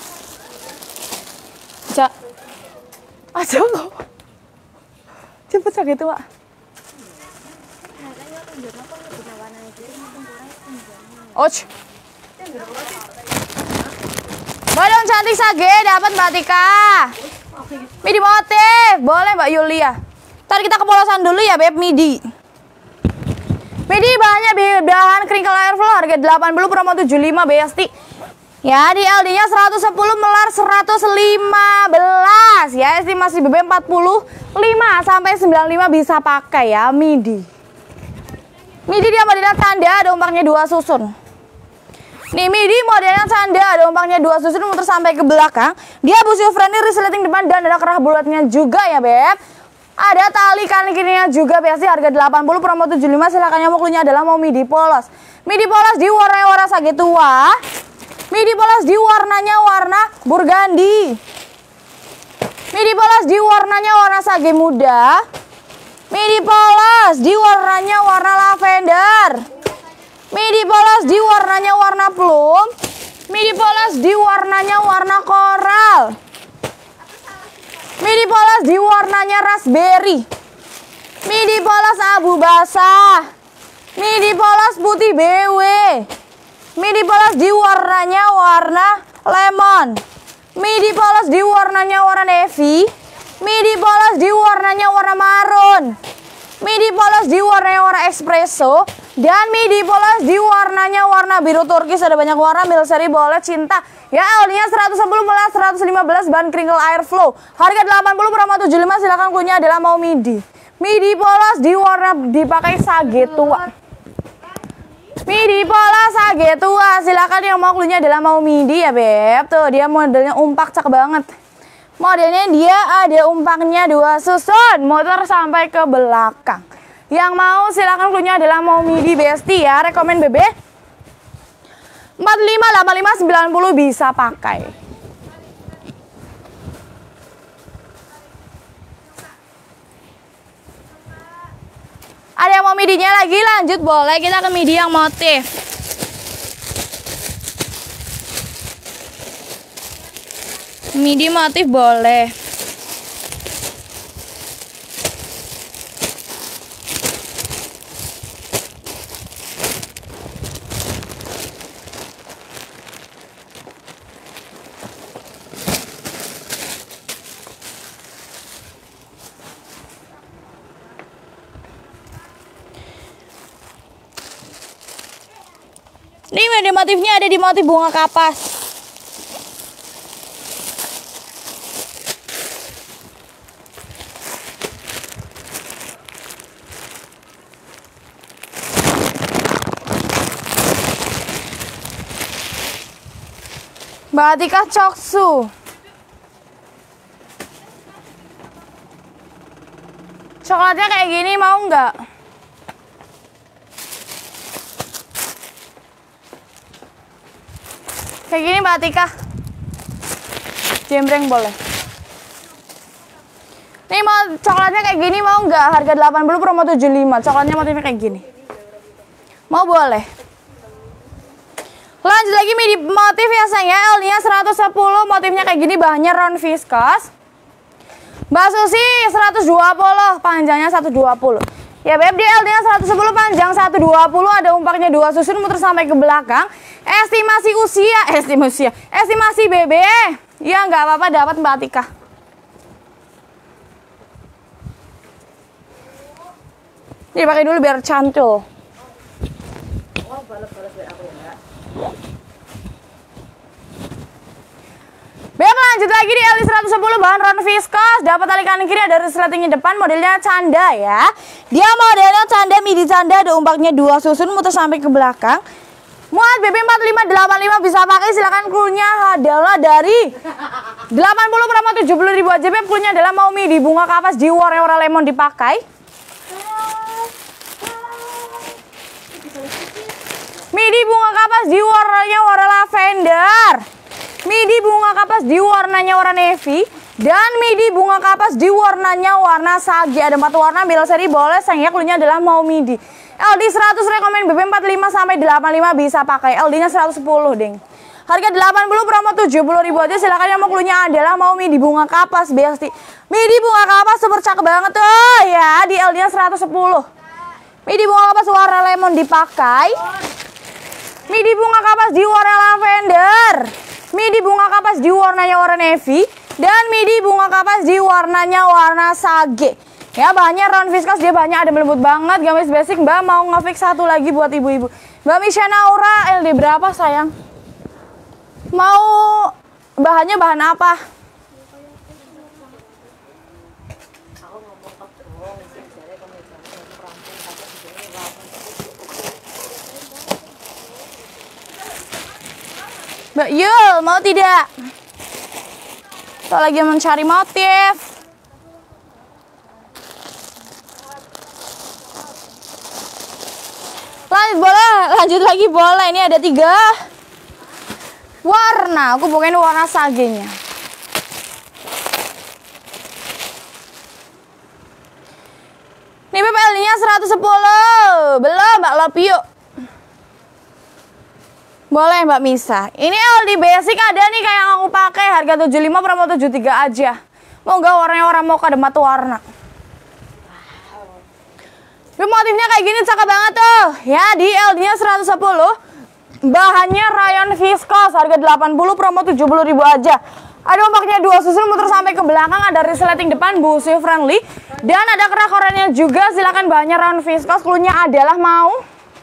Cak. Aja kok. Cepet sakit tua. Och. Balon cantik sage dapat Mbak Tika. Midi motif, boleh Mbak Yulia. Ntar kita ke polosan dulu ya Beb, midi. Midi bahannya bahan crinkle airflow harga 80 promo 75 BST. Ya di LD-nya 110 melar 115 ya, estimasi BB 45 sampai 95 bisa pakai ya midi. Midi dia modelnya tanda ada umpangnya 2 susun. Nih midi modelnya tanda ada umpangnya 2 susun muter sampai ke belakang. Dia busi friendly resleting depan dan ada kerah bulatnya juga ya Beb. Ada tali kanan kirinya juga biasa harga 80 promo 75. Silakan yang mau cluenya adalah mau midi polos. Midi polos di warna sage tua. Midi polos di warnanya warna burgandi. Midi polos di warnanya warna sage muda. Midi polos di warnanya warna lavender. Midi polos di warnanya warna plum. Midi polos di warnanya warna koral. Midi polos di warnanya raspberry. Midi polos abu basah. Midi polos putih BW. Midi polos di warnanya warna lemon. Midi polos di warnanya warna navy. Midi polos di warnanya warna marun. Midi polos di warnanya warna espresso. Dan midi polos di warnanya warna biru turkis. Ada banyak warna, mil seri boleh cinta. Ya LD-nya 110 melas 115 bahan crinkle airflow. Harga 80 promo 75. Silakan punya adalah mau midi. Midi polos di warna dipakai sage tua. Midi polos sage tua. Silakan yang mau cluenya adalah mau midi ya Beb. Tuh dia modelnya umpak cakep banget. Modelnya dia ada umpaknya 2 susun, motor sampai ke belakang. Yang mau silakan cluenya adalah mau midi besti ya. Rekomen BB 45, 85, 90 bisa pakai. Ada yang mau midinya lagi, lanjut boleh kita ke midi yang motif. Midi motif boleh. Ini media motifnya ada di motif bunga kapas. Mbak Atika Coksu. Coklatnya kayak gini mau nggak? Kayak gini Mbak Atika. Jembreng boleh. Nih mau coklatnya kayak gini mau nggak? Harga 80 promo 75. Coklatnya motifnya kayak gini. Mau boleh. Lanjut lagi midi motif ya sayang ya. L-nya 110, motifnya kayak gini, bahannya round viscose. Mbak Susi 120, panjangnya 120. Ya Beb, di L-nya 110, panjang 120, ada umpaknya 2 susun muter sampai ke belakang. Estimasi usia, estimasi BB. Ya nggak apa-apa, dapat Mbak Atika. Ini pakai dulu biar cantul. Baik, lanjut lagi di LI 110 bahan round viscose. Dapat tali kanan kiri, ada resletingnya depan, modelnya canda ya. Dia modelnya canda, midi canda, ada umpaknya 2 susun muter sampai ke belakang. Muat BB 4585 bisa pakai, silakan. Cluenya adalah dari 80 promo 70.000 aja Beb. Cluenya adalah mau midi bunga kapas di warna lemon dipakai. Midi bunga kapas di warnanya warna lavender. Midi bunga kapas di warnanya warna navy. Dan midi bunga kapas di warnanya warna sage. Ada 4 warna, ambil seri boleh. Sayangnya cluenya adalah mau midi. LD 100 rekomen BB 45 sampai 85 bisa pakai. LD-nya 110 deng. Harga 80 promo 70.000 aja, silakan. Yang mau cluenya adalah mau midi bunga kapas Besti. Midi bunga kapas super cakep banget tuh ya, di LD-nya 110. Midi bunga kapas warna lemon dipakai. Midi bunga kapas di warna lavender. Midi bunga kapas di warnanya warna navy. Dan midi bunga kapas di warnanya warna sage. Ya, bahannya round viscose, dia bahannya ada lembut banget, gamis basic. Mbak mau ngefix satu lagi buat ibu-ibu. Mbak Misha Naura, LD berapa sayang? Mau bahannya bahan apa? Mbak Yul, mau tidak? Kita lagi mencari motif. Lanjut lagi boleh. Ini ada 3 warna. Aku bukain warna sagenya. Ini PPL-nya 110. Belum Mbak Lopio. Boleh Mbak Misa. Ini LD basic ada nih kayak yang aku pakai, harga 75 promo 73 aja. Mau nggak warnanya warna mocha, ada 4 warna. Ini motifnya kayak gini cakep banget tuh. Ya, di LD-nya 110. Bahannya rayon viscose, harga 80 promo 70.000 aja. Ada ombaknya 2 susun muter sampai ke belakang, ada resleting depan, busi friendly. Dan ada kerak korennya juga, silakan. Bahannya rayon viscose, cluenya adalah mau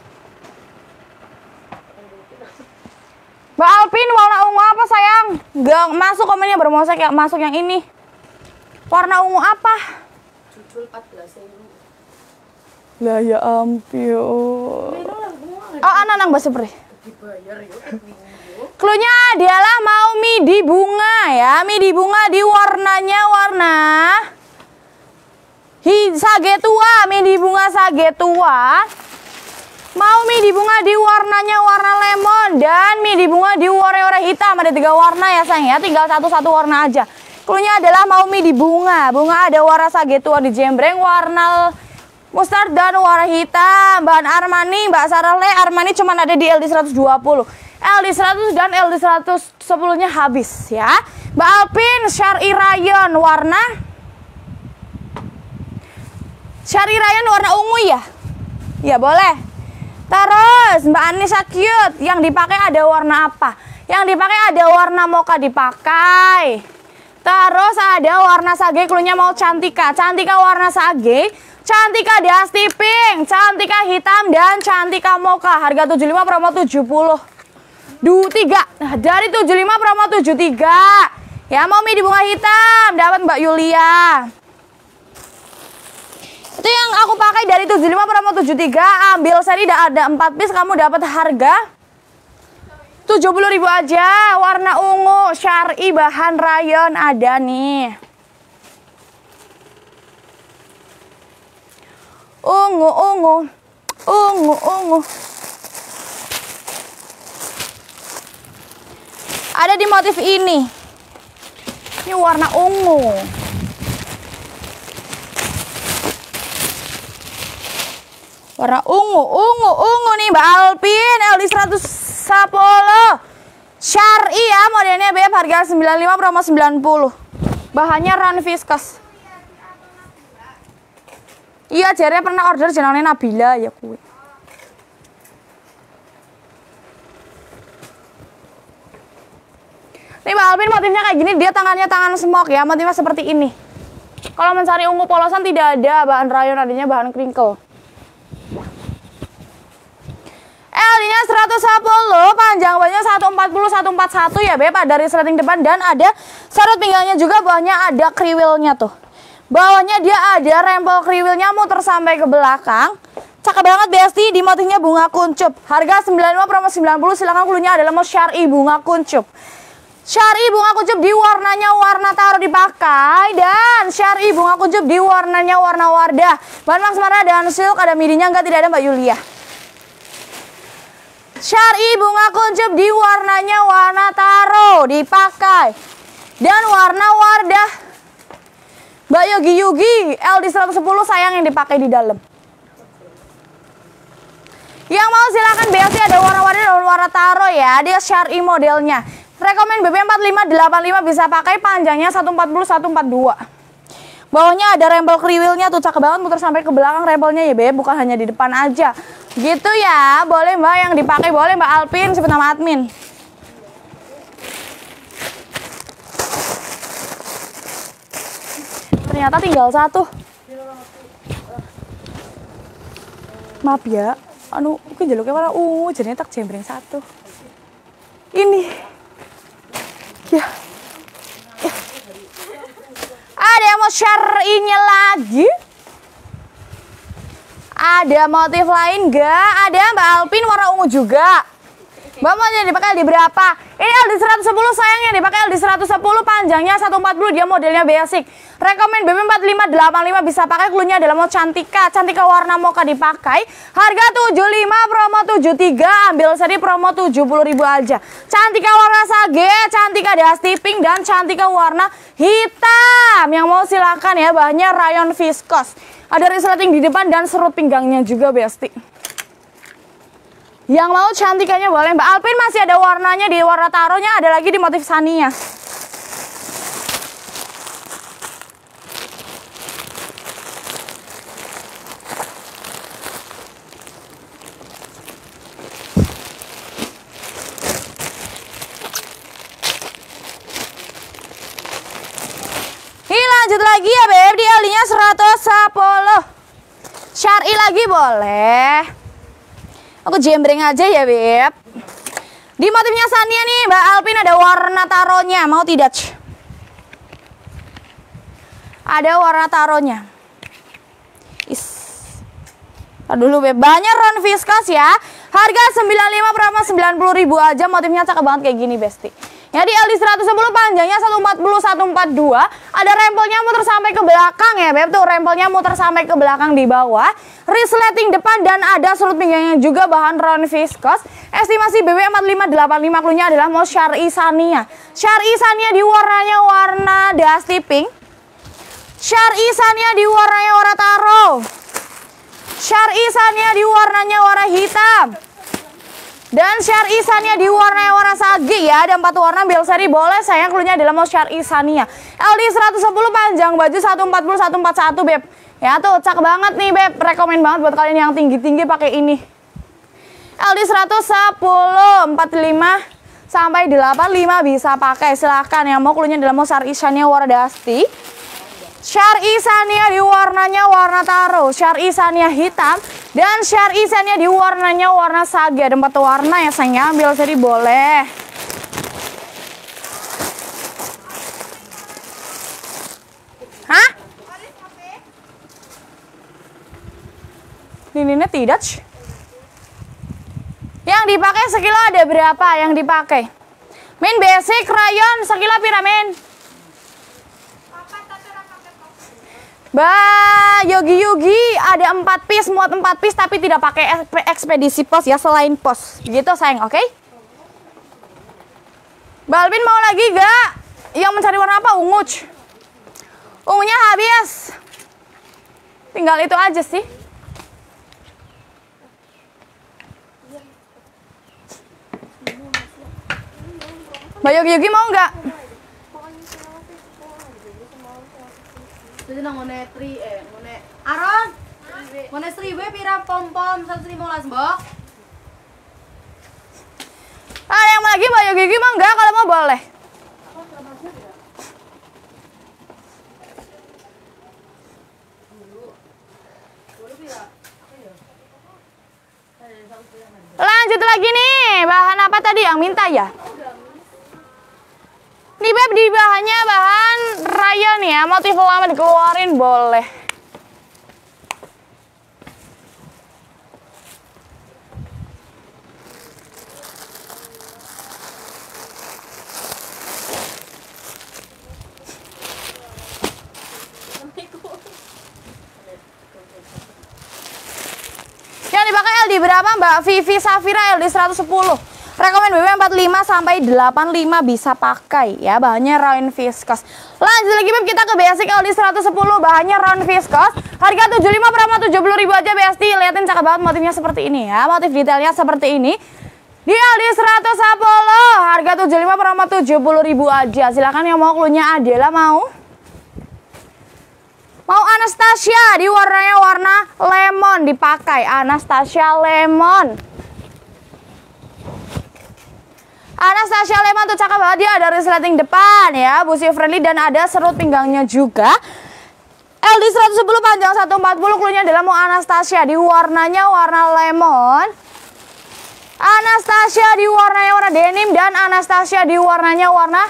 Mbak Alpin, warna ungu apa sayang? Gak masuk komennya, baru mau saya masuk yang ini. Warna ungu apa? Jujul 14.000. Lah ya ampun. Oh, anang Mbak Supri. Cluenya adalah mau midi bunga ya. Midi bunga di warnanya warna sage tua. Midi bunga sage tua. Mau midi bunga di warnanya warna lemon. Dan midi bunga di warna hitam. Ada 3 warna ya sayang ya. Tinggal satu warna aja. Cluenya adalah mau midi bunga. Bunga ada warna sage tua di jembreng, warna mustard dan warna hitam. Bahan Armani, Mbak Sarah Le, Armani cuma ada di LD 120. LD 100 dan LD 110 nya habis ya. Mbak Alpin, Syari Rayon warna Syari Rayon warna ungu ya. Ya boleh. Terus Mbak Anissa Cute, yang dipakai ada warna apa? Yang dipakai ada warna mocha dipakai. Terus ada warna sage, cluenya mau Cantika. Cantika warna sage, Cantika Dusty Pink, Cantika hitam, dan Cantika mocha. Harga 75 promo 73. Nah, dari 75 promo 73. Ya, mau midi bunga hitam, dapat Mbak Yulia. Itu yang aku pakai dari 75 promo 73. Ambil seri ada 4 piece, kamu dapat harga 70.000 aja. Warna ungu, syari bahan rayon ada nih. Ungu. Ada di motif ini. Ini warna ungu. Warna ungu nih Mbak Alpin, LD 110. Syari ya modelnya Beb, harga 95 promo 90. Bahannya rayon viscose. Iya, jare pernah order jenenge Nabila ya kuwi. Nih Mbak Alpin motifnya kayak gini, dia tangannya tangan smoke ya, motifnya seperti ini. Kalau mencari ungu polosan tidak ada, bahan rayon adanya bahan crinkle. LD-nya 110, panjang bajunya 140 141 ya Beb, ada resleting depan dan ada serut pinggangnya juga, bawahnya ada kriwilnya tuh. Bawahnya dia ada rempel kriwilnya muter sampai ke belakang. Cakep banget Besti, di motifnya bunga kuncup. Harga 95 promo 90, silahkan klunya adalah mau syari bunga kuncup. Syari bunga kuncup di warnanya warna taro dipakai, dan syari bunga kuncup di warnanya warna wardah. Bahan maksmara dan silk, ada midinya enggak, tidak ada Mbak Yulia. Syari bunga kuncup di warnanya warna taro dipakai dan warna wardah. Mbak Yogi LD 110 sayang yang dipakai di dalam. Yang mau silakan BLC, ada warna wardah dan warna taro ya. Dia syari modelnya. Rekomen BB 4585 bisa pakai, panjangnya 140 142. Bawahnya ada rempel kriwilnya tuh, cakep banget, muter sampai ke belakang rempelnya ya Beb, bukan hanya di depan aja. Gitu ya, boleh Mbak yang dipakai, boleh Mbak Alpin, sebut nama admin. Ternyata tinggal satu. Maaf ya, mungkin jaluknya warna ungu, jadinya tak jembreng satu. Ini. Ya. Ada yang mau syarinya lagi? Ada motif lain enggak? Ada Mbak Alpin warna ungu juga. Mbak mau yang dipakai di berapa? Ini LD 110 sayang, yang dipakai LD 110, panjangnya 140, dia modelnya basic. Rekomen BB 4585 bisa pakai, klunya adalah mau Cantika warna mocha dipakai. Harga 75 promo 73, ambil seri promo 70.000 aja. Cantika warna sage, Cantika dusty pink, dan Cantika warna hitam. Yang mau silakan ya, bahannya rayon viscose. Ada resleting di depan dan serut pinggangnya juga Besti. Yang mau Cantikanya boleh Mbak Alpin, masih ada warnanya di warna taronya, ada lagi di motif Sania. Lanjut lagi ya Beb, di LD-nya 110. Syari lagi boleh. Aku jembreng aja ya Beb. Di motifnya Sania nih Mbak Alpin, ada warna taronya, mau tidak? Ada warna taronya. Dulu Beb, banyak rayon viscose ya. Harga 95 promo 90.000 aja, motifnya cakep banget kayak gini Besti. Ya di LD 110, panjangnya 140 142, ada rempelnya muter sampai ke belakang ya Beb, tuh rempelnya muter sampai ke belakang di bawah, resleting depan dan ada serut pinggangnya juga, bahan rayon viscose. Estimasi BB 4585, klunya adalah mau syari Sania. Syari Sania di warnanya warna dusty pink. Syari Sania di warnanya warna taro. Syari Sania di warnanya warna hitam. Dan syari Sania di warna sage ya, ada 4 warna, ambil seri boleh sayang, klunya adalah mau syari Sania. LD 110, panjang baju 140 141 Beb. Ya tuh cakep banget nih Beb, rekomen banget buat kalian yang tinggi-tinggi pakai ini. LD 110 45 sampai 85 bisa pakai, silahkan. Yang mau klunya adalah mau syari Sania warna dusty. Syari Sania di warnanya warna taro, syari Sania hitam, dan syari Sania di warnanya warna sage. Ada 4 warna ya sayang, ambil seri boleh. Hah? Ini tidak? Yang dipakai sekilo ada berapa yang dipakai? Min basic rayon sekilo pira min? Yogi ada 4 piece, muat 4 piece tapi tidak pakai ekspedisi pos ya, selain pos. Gitu sayang, oke? Balvin mau lagi gak? Yang mencari warna apa? Unguc. Ungunya habis. Tinggal itu aja sih. Mbak Yogi mau nggak? Jadi nang ngone ngone Aron. Ngone 1000 pira pom-pom 115 mbok. Yang lagi Mbak Yogi mau nggak? Kalau mau boleh. Lanjut lagi nih, bahan apa tadi yang minta ya? Nih Beb, di bahannya bahan rayon ya, motif lama dikeluarin boleh. Yang dipakai LD berapa Mbak Vivi Safira? LD 110. Rekomen BB 45 sampai 85 bisa pakai ya, bahannya rayon viscose. Lanjut lagi Beb, kita ke basic LD 110, bahannya rayon viscose. Harga 75 promo 70.000 aja Besti. Liatin cakep banget motifnya seperti ini ya. Motif detailnya seperti ini. Di LD 110, harga 75 promo 70.000 aja. Silakan yang mau, klunya Adela mau. Mau Anastasia di warnanya warna lemon dipakai. Anastasia lemon. Anastasia lemon tuh cakep banget, dia ada resleting depan ya, busi friendly dan ada serut pinggangnya juga. LD 110 panjang 140, klunya adalah mau Anastasia di warnanya warna lemon. Anastasia di warnanya warna denim dan Anastasia di warnanya warna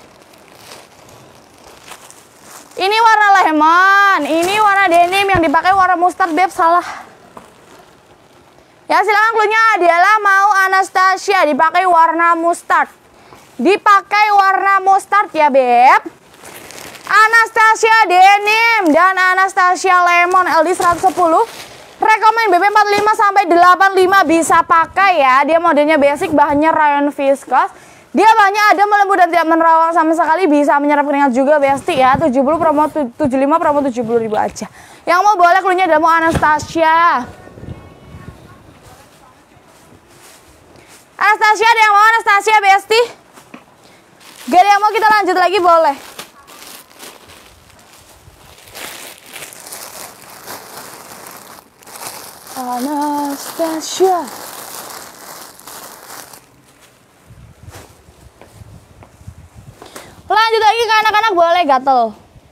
ini warna lemon, ini warna denim, yang dipakai warna mustard Beb, salah. Ya silakan, klunya adalah mau Anastasia dipakai warna mustard. Dipakai warna mustard ya Beb. Anastasia denim dan Anastasia lemon LD 110. Rekomen BB 45 sampai 85 bisa pakai ya. Dia modelnya basic, bahannya rayon viscose. Dia bahannya ada melembut dan tidak menerawang sama sekali, bisa menyerap keringat juga Besti ya. 70 promo 75 promo 70.000 aja. Yang mau boleh, klunya adalah mau Anastasia. Anastasia, ada yang mau Anastasia Besti? Gak ada yang mau, kita lanjut lagi boleh. Anastasia. Lanjut lagi ke anak-anak boleh gatel.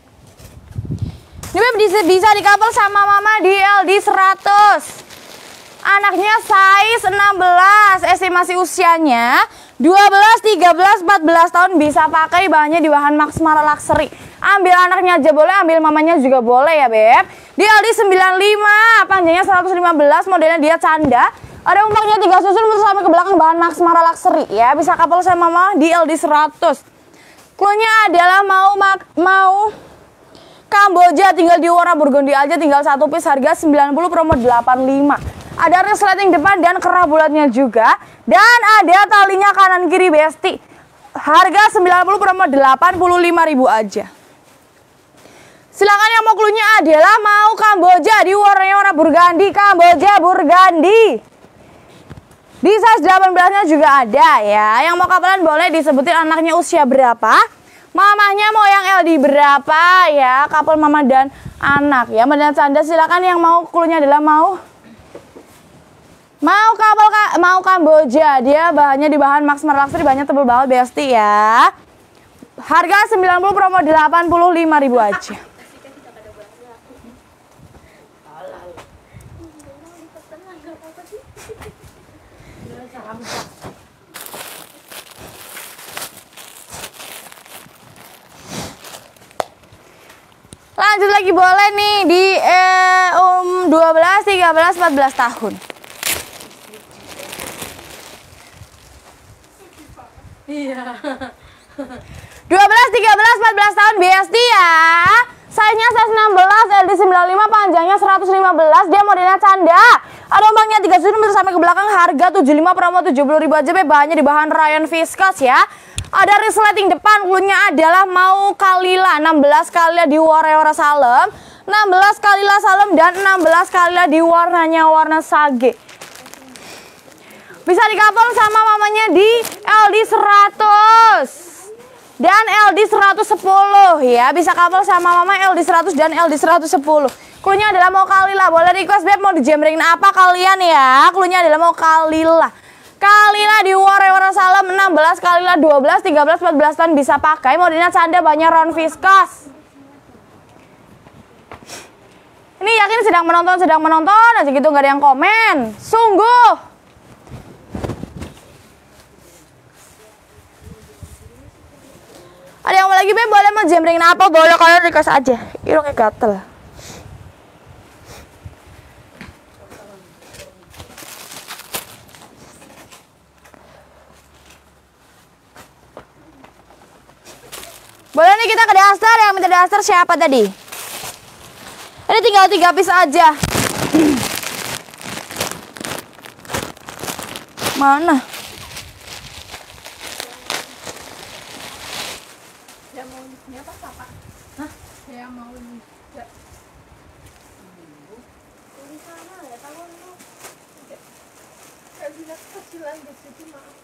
Ini bisa dikapel sama mama di LD 100. Anaknya size 16, estimasi usianya 12, 13, 14 tahun bisa pakai, bahannya di bahan Max Mara Luxury. Ambil anaknya aja boleh, ambil mamanya juga boleh ya Beb. Di LD 95, panjangnya 115, modelnya dia canda. Ada umpaknya 3 susun putus sampai ke belakang, bahan Max Mara Luxury ya. Bisa couple sama mama di LD 100. Cluenya adalah mau Kamboja, tinggal di warna burgundy aja, tinggal 1 piece, harga 90 promo 85. Ada resleting depan dan kerah bulatnya juga. Dan ada talinya kanan kiri Besti. Harga 90 promo 85.000 aja. Silakan yang mau, klunya adalah mau Kamboja di warnanya warna burgundy, Kamboja burgundy. Di size 18-nya juga ada ya. Yang mau kapelan boleh disebutin anaknya usia berapa. Mamanya mau yang LD berapa ya. Couple mama dan anak ya. Model canda, silakan yang mau, klunya adalah mau Kamboja. Dia bahannya di bahan Max Mara Luxury, bahannya tebel banget Besti ya. Harga 90 promo 85.000 aja. Lanjut lagi boleh nih di 12, 13, 14 tahun. Iya. 12, 13, 14 tahun BSD ya. Size-nya size 16, LD95, panjangnya 115. Dia modelnya canda. Ada ombaknya 3 sudut sampai ke belakang. Harga 75 promo 70.000 aja. Bahannya di bahan rayon viscose ya. Ada resleting depan, cluenya adalah mau kalila 16 kalila di warna salem, 16 kalila salem dan 16 kalila di warnanya warna sage. Bisa dikapal sama mamanya di LD 100 dan LD 110 ya. Bisa couple sama mama LD 100 dan LD 110. Cluenya adalah mau kalila. Boleh request beb mau dijembrengin apa kalian ya. Cluenya adalah mau kalila. Kalila di warna salem 16, kalila 12, 13, 14 tahun bisa pakai. Modelnya canda, banyak round viscose. Ini yakin sedang menonton aja gitu, nggak ada yang komen. Sungguh. Ada yang mau lagi beb, boleh mau jembrengin apa? Boleh, kalian request aja. Irungnya gatel. Boleh nih kita ke daster, yang minta daster siapa tadi? Ini tinggal 3 piece aja. Mana? Yang mau ini apa Pak? Hah? Yang mau ini. Di sana ya, tahu lu. Kayak bilang kecilan di situ maaf.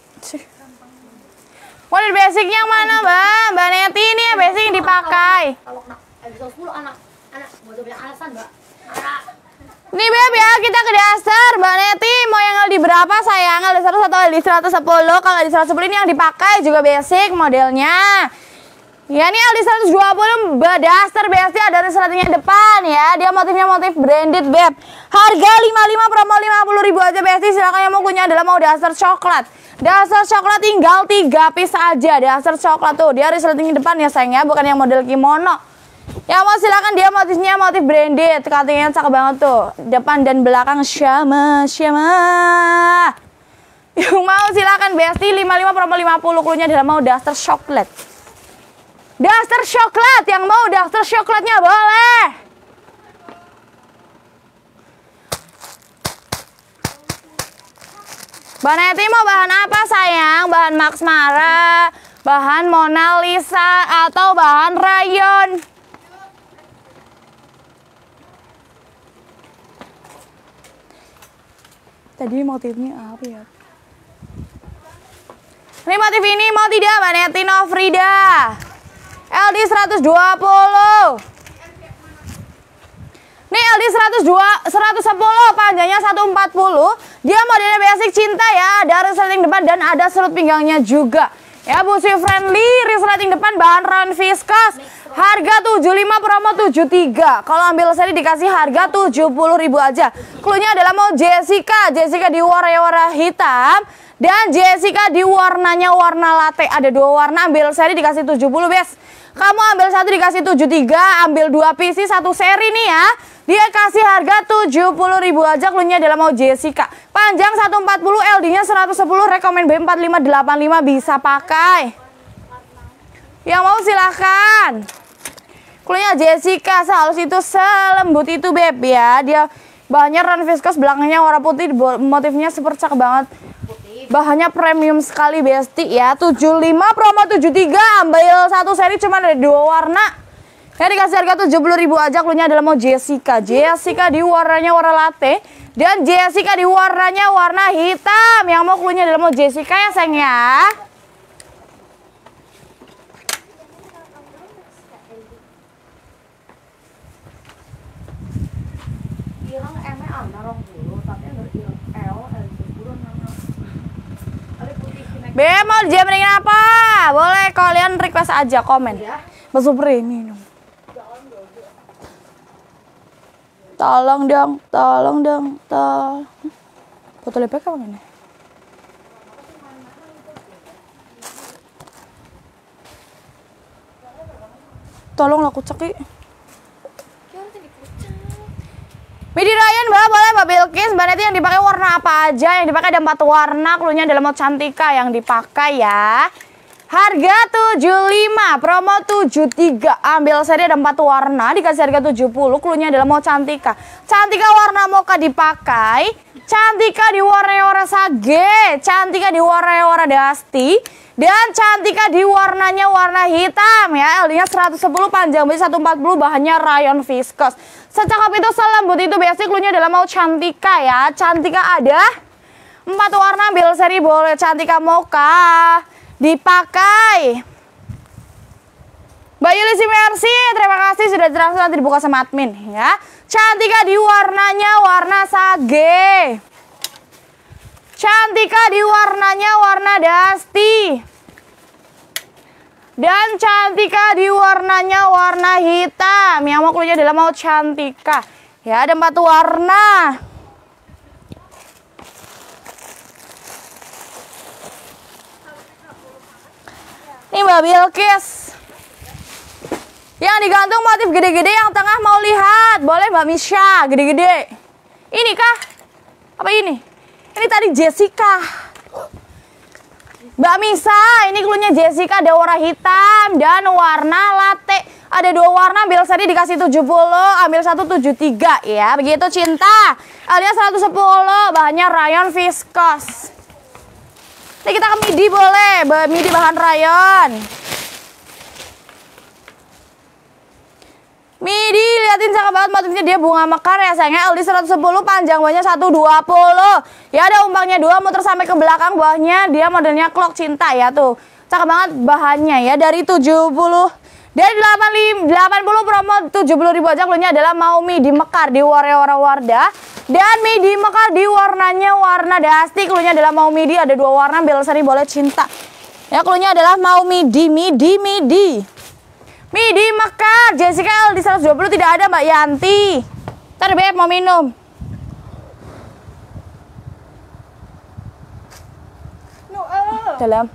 Model basicnya mana mbak? Mbak Neti ini ya basic yang dipakai. Kalau nak episode 10 anak mau banyak alasan mbak. Anak. Nih beb ya, kita ke dasar. Mbak Neti mau yang LD berapa sayang? LD 100 atau LD 110? Kalau LD 110 ini yang dipakai juga basic modelnya. Ya ini LD 120 Mbak Daster BSD ada resletingnya depan ya. Dia motifnya motif branded beb. Harga 55 promo 50.000 aja BSD. Silakan yang mau punya adalah mau Daster coklat. Daster coklat tinggal 3 piece aja. Daster coklat tuh dia resletingnya depan ya sayang ya, bukan yang model kimono. Yang mau silakan, dia motifnya motif branded. Cuttingnya cakep banget tuh. Depan dan belakang syama. Yang mau silakan BSD 55 promo 50. Cluenya adalah mau Daster coklat. Daster coklat, yang mau Daster coklatnya boleh. Mbak Neti mau bahan apa sayang? Bahan Max Mara, bahan Mona Lisa, atau bahan rayon? Tadi motifnya apa ya? Ini motif ini mau tidak Mbak Neti Nofrida? LD 120. Ini LD 110, panjangnya 140. Dia modelnya basic cinta ya. Ada resleting depan dan ada serut pinggangnya juga. Ya busi friendly, resleting depan bahan rayon viscose. Harga 75 promo 73. Kalau ambil seri dikasih harga 70.000 aja. Cluenya adalah mau Jessica. Jessica di warna hitam. Dan Jessica di warnanya warna latte. Ada 2 warna, ambil seri dikasih 70 bes. Kamu ambil 1 dikasih 73, ambil 2 PC 1 seri nih ya. Dia kasih harga 70.000 aja. Cluenya adalah mau Jessica. Panjang 140, LD-nya 110, rekomen B4585 bisa pakai. Yang mau silahkan. Cluenya Jessica, sehalus itu, selembut itu beb ya. Dia bahannya rayon viscose, belakangnya warna putih, motifnya super cakep banget. Bahannya premium sekali besti ya. 75 promo 73, ambil 1 seri cuma ada 2 warna. Ya dikasih harga 70.000 aja. Cluenya adalah mau Jessica. Jessica di warnanya warna latte dan Jessica di warnanya warna hitam. Yang mau cluenya adalah mau Jessica ya sayang ya. Irang eme ana 20 tapi yang irang L Be mau jembrengin apa? Boleh kalian request aja komen. Mas Supri minum. Tolong dong. Botolnya pakai apa ini? Tolong aku ceki. Midi Ryan Mbak, boleh Mbak Bilkis. Mbak Neti yang dipakai warna warna apa aja yang dipakai, ada 4 warna, cluenya adalah mode Cantika yang dipakai ya. Harga 75, promo 73. Ambil seri ada 4 warna, dikasih harga 70, cluenya adalah mode Cantika. Cantika warna mocha dipakai, Cantika di warna sage, Cantika di warna dusty, dan Cantika di warnanya warna hitam ya. LD-nya 110, panjang besi 140, bahannya rayon viscose. Secakap itu, selembut itu, basic, cluenya adalah mau Cantika ya. Cantika ada 4 warna, ambil seri boleh. Cantika mocha dipakai. Mbak Yulisi Mercy, terima kasih sudah jelas, nanti dibuka sama admin ya. Cantika di warnanya warna sage, Cantika di warnanya warna dusty, dan Cantika di warnanya warna hitam. Yang mau cluenya adalah mau Cantika ya, ada 4 warna. Ini Mbak Bilkis yang digantung motif gede-gede, yang tengah mau lihat. Boleh Mbak Misha, gede-gede. Ini kah? Apa ini? Ini tadi Jessica. Mbak Misa, ini cluenya Jessica, ada warna hitam dan warna latte. Ada 2 warna, ambil seri dikasih 70, ambil 173 ya. Begitu Cinta. Alias 110, bahannya rayon viscose. Ini kita ke midi boleh, midi bahan rayon. Midi, liatin cakep banget motifnya, dia bunga mekar ya sayangnya. LD 110, panjang bawahnya 120. Ya ada umpangnya 2, muter sampai ke belakang, bawahnya dia modelnya clock Cinta ya tuh. Cakep banget bahannya ya, dari 70. Dari 80 promo 70.000 aja, cluenya adalah mau midi mekar di warna Wardah. Dan midi mekar di warnanya warna dusty, cluenya adalah mau midi, ada 2 warna, ambil seri boleh Cinta. Ya cluenya adalah mau midi. Midi mekar, Jessica di 120 tidak ada Mbak Yanti. Ntar Beb mau minum. Dalam.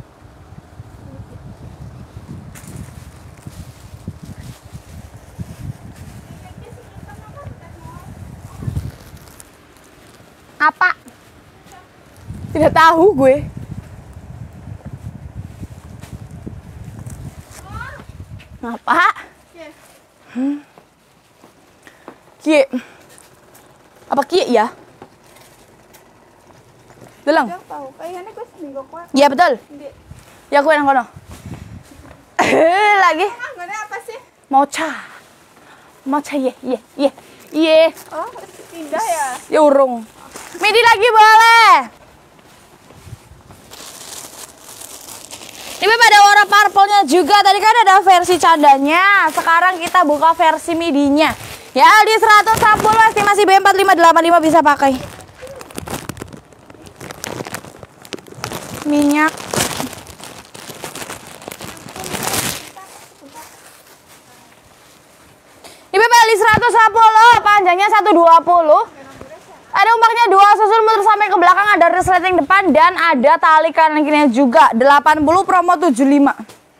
Apa? Tidak tahu gue. Apa? Kie. Apa kie ya? Delang. Iya betul. Ya gue nang kono. Lagi. Apa sih? Mocha. Ye. Oh, pindah ya? Ya urung. Midi lagi boleh. Ini pada warna purple-nya juga. Tadi kan ada versi cadanya. Sekarang kita buka versi midinya. Ya, di 110 estimasi B4585 bisa pakai. Minyak. Ini di 110, panjangnya 120. Ada umpaknya 2 susun muter sampai ke belakang, ada resleting depan dan ada tali kanan kirinya juga. 80 promo 75.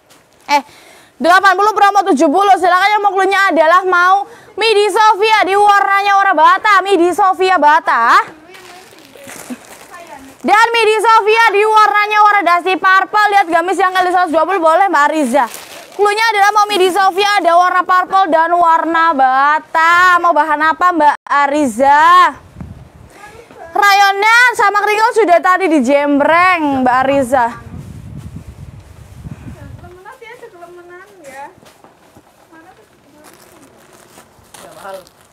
80 promo 70. Silakan yang mau cluenya adalah mau midi Sofia di warnanya warna bata, midi Sofia bata. Dan midi Sofia di warnanya warna dusty purple. Lihat gamis yang kali 120 boleh Mbak Ariza. Cluenya adalah mau midi Sofia, ada warna purple dan warna bata. Mau bahan apa Mbak Ariza? Rayonnya sama keringat sudah tadi dijembreng Mbak Ariza. Lemenan ya, segelemenan ya. Mana tuh? Ya mahal.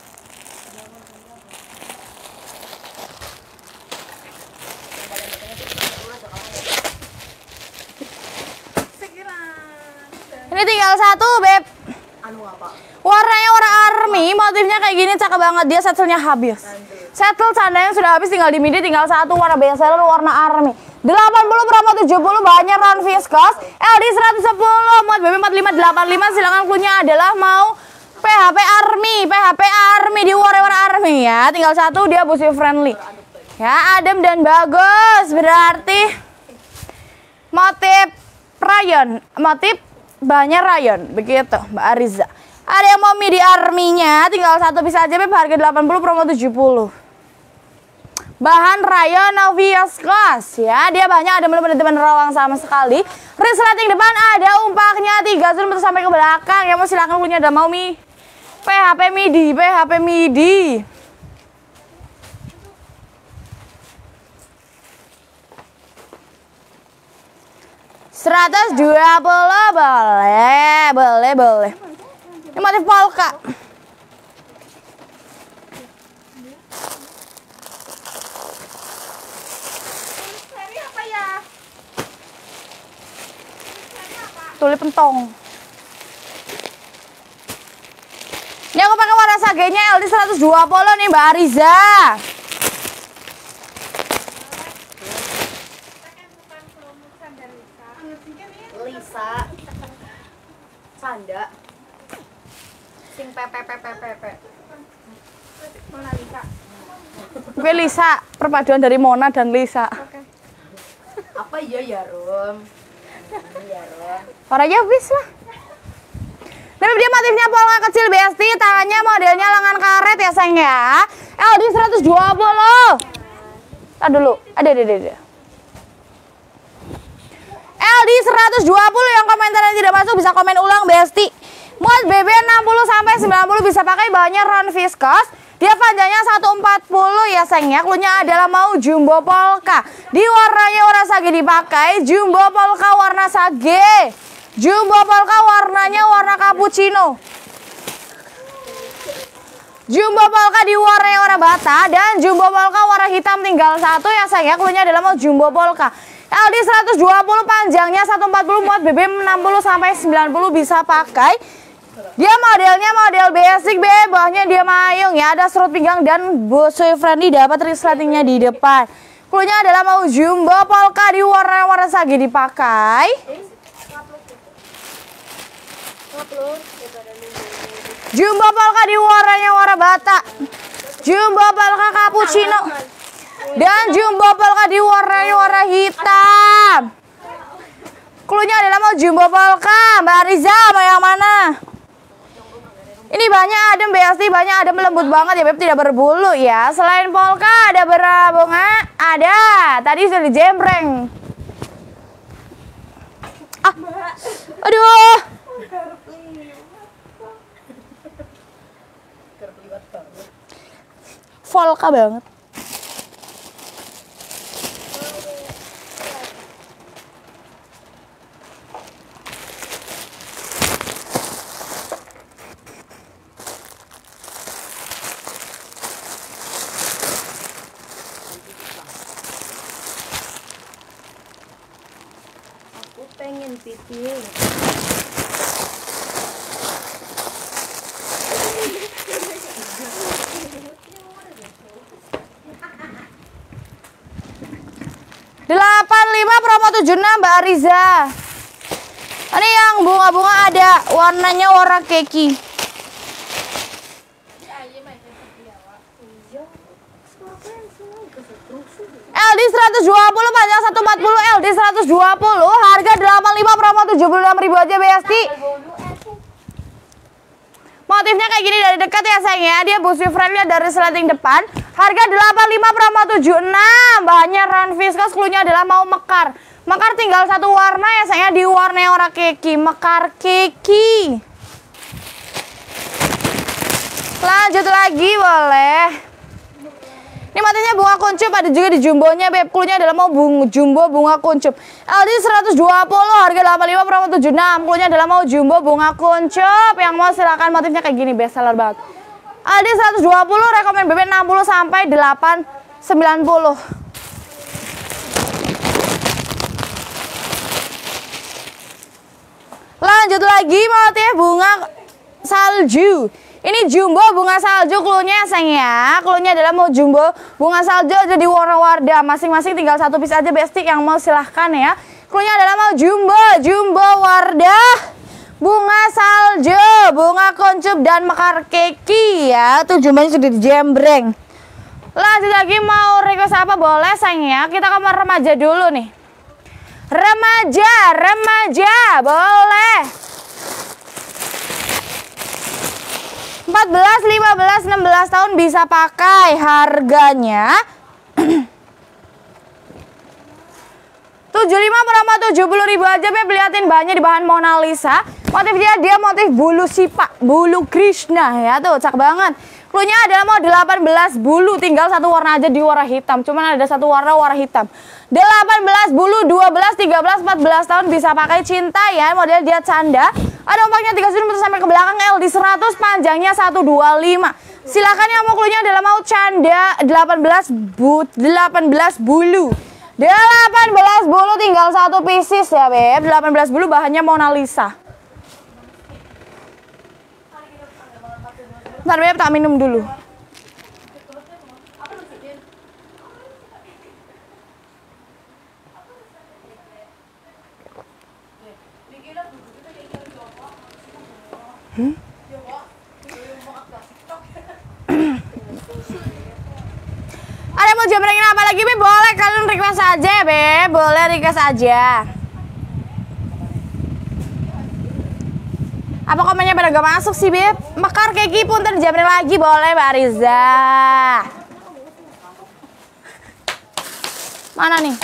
Ini tinggal 1 Beb. Warnanya warna army, motifnya kayak gini, cakep banget. Dia setselnya habis. Settle candanya sudah habis, tinggal di midi, tinggal 1 warna bestseller warna army. 80 promo 70, bahannya rayon viscose. LD 110, muat BB 4585. Silakan cluenya adalah mau PHP Army di warna army ya. Tinggal 1, dia busi friendly. Ya, adem dan bagus. Berarti motif rayon, motif bahannya rayon. Begitu Mbak Ariza. Ada yang mau midi army-nya, tinggal 1 bisa aja Beb, harga 80 promo 70. Bahan rayon viskos ya. Dia banyak, ada teman-teman rawang sama sekali. Resleting depan ada umpaknya 3 cm sampai ke belakang. Ya mau silakan punya ada mau mi. PHP MIDI. 120 boleh. Ini motif polka. Seri apa ya? Tulip pentong. Ini aku pakai warna sagenya LD 120 nih Mbak Ariza. Lisa. Sanda. Sing pepe. Mona Lisa. Gue Lisa, perpaduan dari Mona dan Lisa. Apa ya Rom? Warnanya habis lah. Tapi dia motifnya polka kecil besti, tangannya modelnya lengan karet ya sayang ya. LD 120. Tadi dulu, ada. LD 120 yang komentarnya tidak masuk bisa komen ulang besti. Muat BB 60 sampai 90 bisa pakai, bahannya rayon viskos. Dia panjangnya 140 ya sayangnya. Klunya adalah mau jumbo polka. Di warnanya warna sage dipakai, jumbo polka warna sage. Jumbo polka warnanya warna cappuccino. Jumbo polka di warnanya warna bata dan jumbo polka warna hitam tinggal satu ya sayangnya. Klunya adalah mau jumbo polka. LD 120 panjangnya 140, muat BB 60 sampai 90 bisa pakai. Dia modelnya model basic be, bawahnya dia mayung ya, ada serut pinggang dan bosoy friendly, dapat resletingnya di depan. Klunya adalah mau jumbo polka di warna sage dipakai. Jumbo polka di warnanya warna bata. Jumbo polka cappuccino. Dan jumbo polka di warnanya warna hitam. Klunya adalah mau jumbo polka. Mbak Riza mau yang mana? Ini banyak adem BST, banyak adem lembut banget ya Beb, tidak berbulu ya. Selain polka ada bunga, ada. Tadi sudah dijembreng. Aduh. Polka banget. Pengen piting. promo 76 Mbak Ariza. Ini yang bunga-bunga ada warnanya warna keki. LD 120 panjang 140, LD 120 harga 85 promo 76.000 aja BST. Motifnya kayak gini dari dekat ya sayang ya. Dia busy friendly dari resleting depan. Harga 85 promo 76. Bahannya rayon viskos, cluenya adalah mau mekar. Mekar tinggal satu warna ya sayang ya, di warna warna keki, mekar keki. Lanjut lagi boleh. Ini motifnya bunga kuncup, ada juga di jumbonya beb. Cluenya adalah mau jumbo bunga kuncup. LD 120 harga 85 promo 76. Cluenya adalah mau jumbo bunga kuncup. Yang mau silakan, motifnya kayak gini, best seller banget. LD 120 rekomen BB 60 sampai 890. Lanjut lagi motif bunga salju. Ini jumbo bunga salju cluenya sayang ya. Cluenya adalah mau jumbo bunga salju aja di warna-warna. Masing-masing tinggal satu piece aja bestik, yang mau silahkan ya. Cluenya adalah mau jumbo warna bunga salju, bunga kuncup dan mekar keki ya. Tuh jumbonya sudah dijembreng. Lanjut lagi mau request apa boleh sayang ya. Kita ke remaja dulu nih. Remaja boleh. 14, 15, 16 tahun bisa pakai. Harganya 75 promo 70.000 aja Beb. Liatin bahannya di bahan Mona Lisa. Motifnya dia motif bulu sipak, bulu Krishna ya tuh, cak banget. Cluenya adalah mau 18 bulu, tinggal satu warna aja di warna hitam. Cuman ada satu warna hitam. 18 bulu, 12, 13, 14 tahun bisa pakai cinta ya. Model dia canda. Ada ompaknya 3 sudut sampai ke belakang, L di 100, panjangnya 125. Silakan yang mau cluenya adalah mau canda 18 bulu. 18 bulu tinggal satu pieces ya Beb. 18 bulu bahannya Mona Lisa. Ntar Beb tak minum dulu. Ada mau jamrengin apa lagi Beb? Boleh kalian request aja ya Beb. Boleh request aja. Apa komennya pada gak masuk sih Beb? Mekar keki pun terjamreng lagi. Boleh Mbak Riza. Mana nih?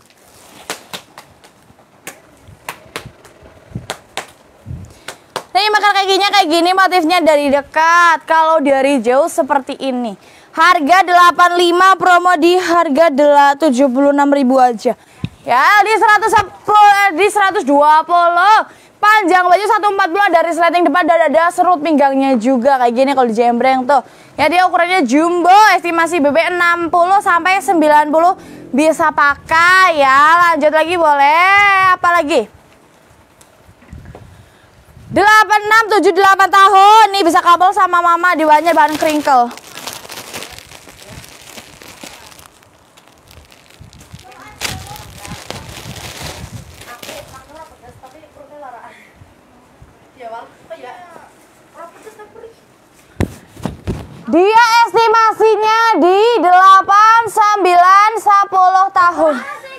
Nih mekar kekinya kayak gini, motifnya dari dekat. Kalau dari jauh seperti ini. Harga 85, promo di harga 76.000 aja. Ya, di 120. Panjang baju 140, dari resleting depan dan ada serut pinggangnya juga kayak gini kalau di jembreng tuh. Ya dia ukurannya jumbo, estimasi BB 60 sampai 90 bisa pakai ya. Lanjut lagi boleh. Apa lagi? 86, 78 tahun. Nih bisa couple sama mama, di bahan crinkle. Dia estimasinya di 8, 9, 10 tahun.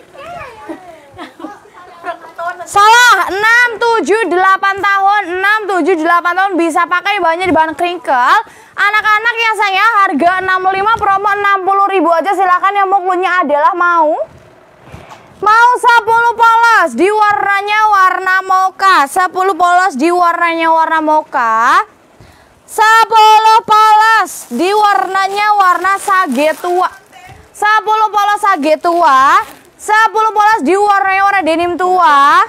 Salah, 6, 7, 8 tahun. 6, 7, 8 tahun bisa pakai bahannya di bahan crinkle. Anak-anak ya saya harga 65, promo 60.000 aja. Silakan yang mau punya adalah mau 10 polos di warnanya warna mocha. 10 polos di warnanya warna mocha. 10 polos di warnanya warna sage tua. 10 polos sage tua. 10 polos di warnanya warna denim tua.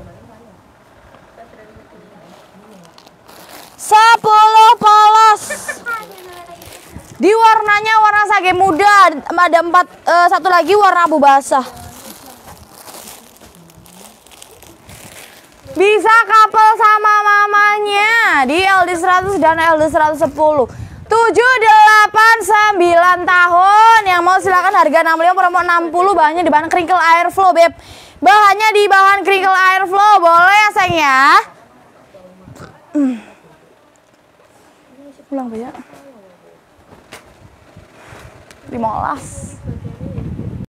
10 polos di warnanya warna sage muda. Ada 1 lagi warna abu basah. Bisa couple sama mamanya di LD 100 dan LD 110. 7, 8, 9 tahun. Yang mau silakan harga 65, promo 60. Bahannya di bahan crinkle airflow Beb. Bahannya di bahan crinkle airflow. Boleh ya sayang ya. Pulang banyak 15.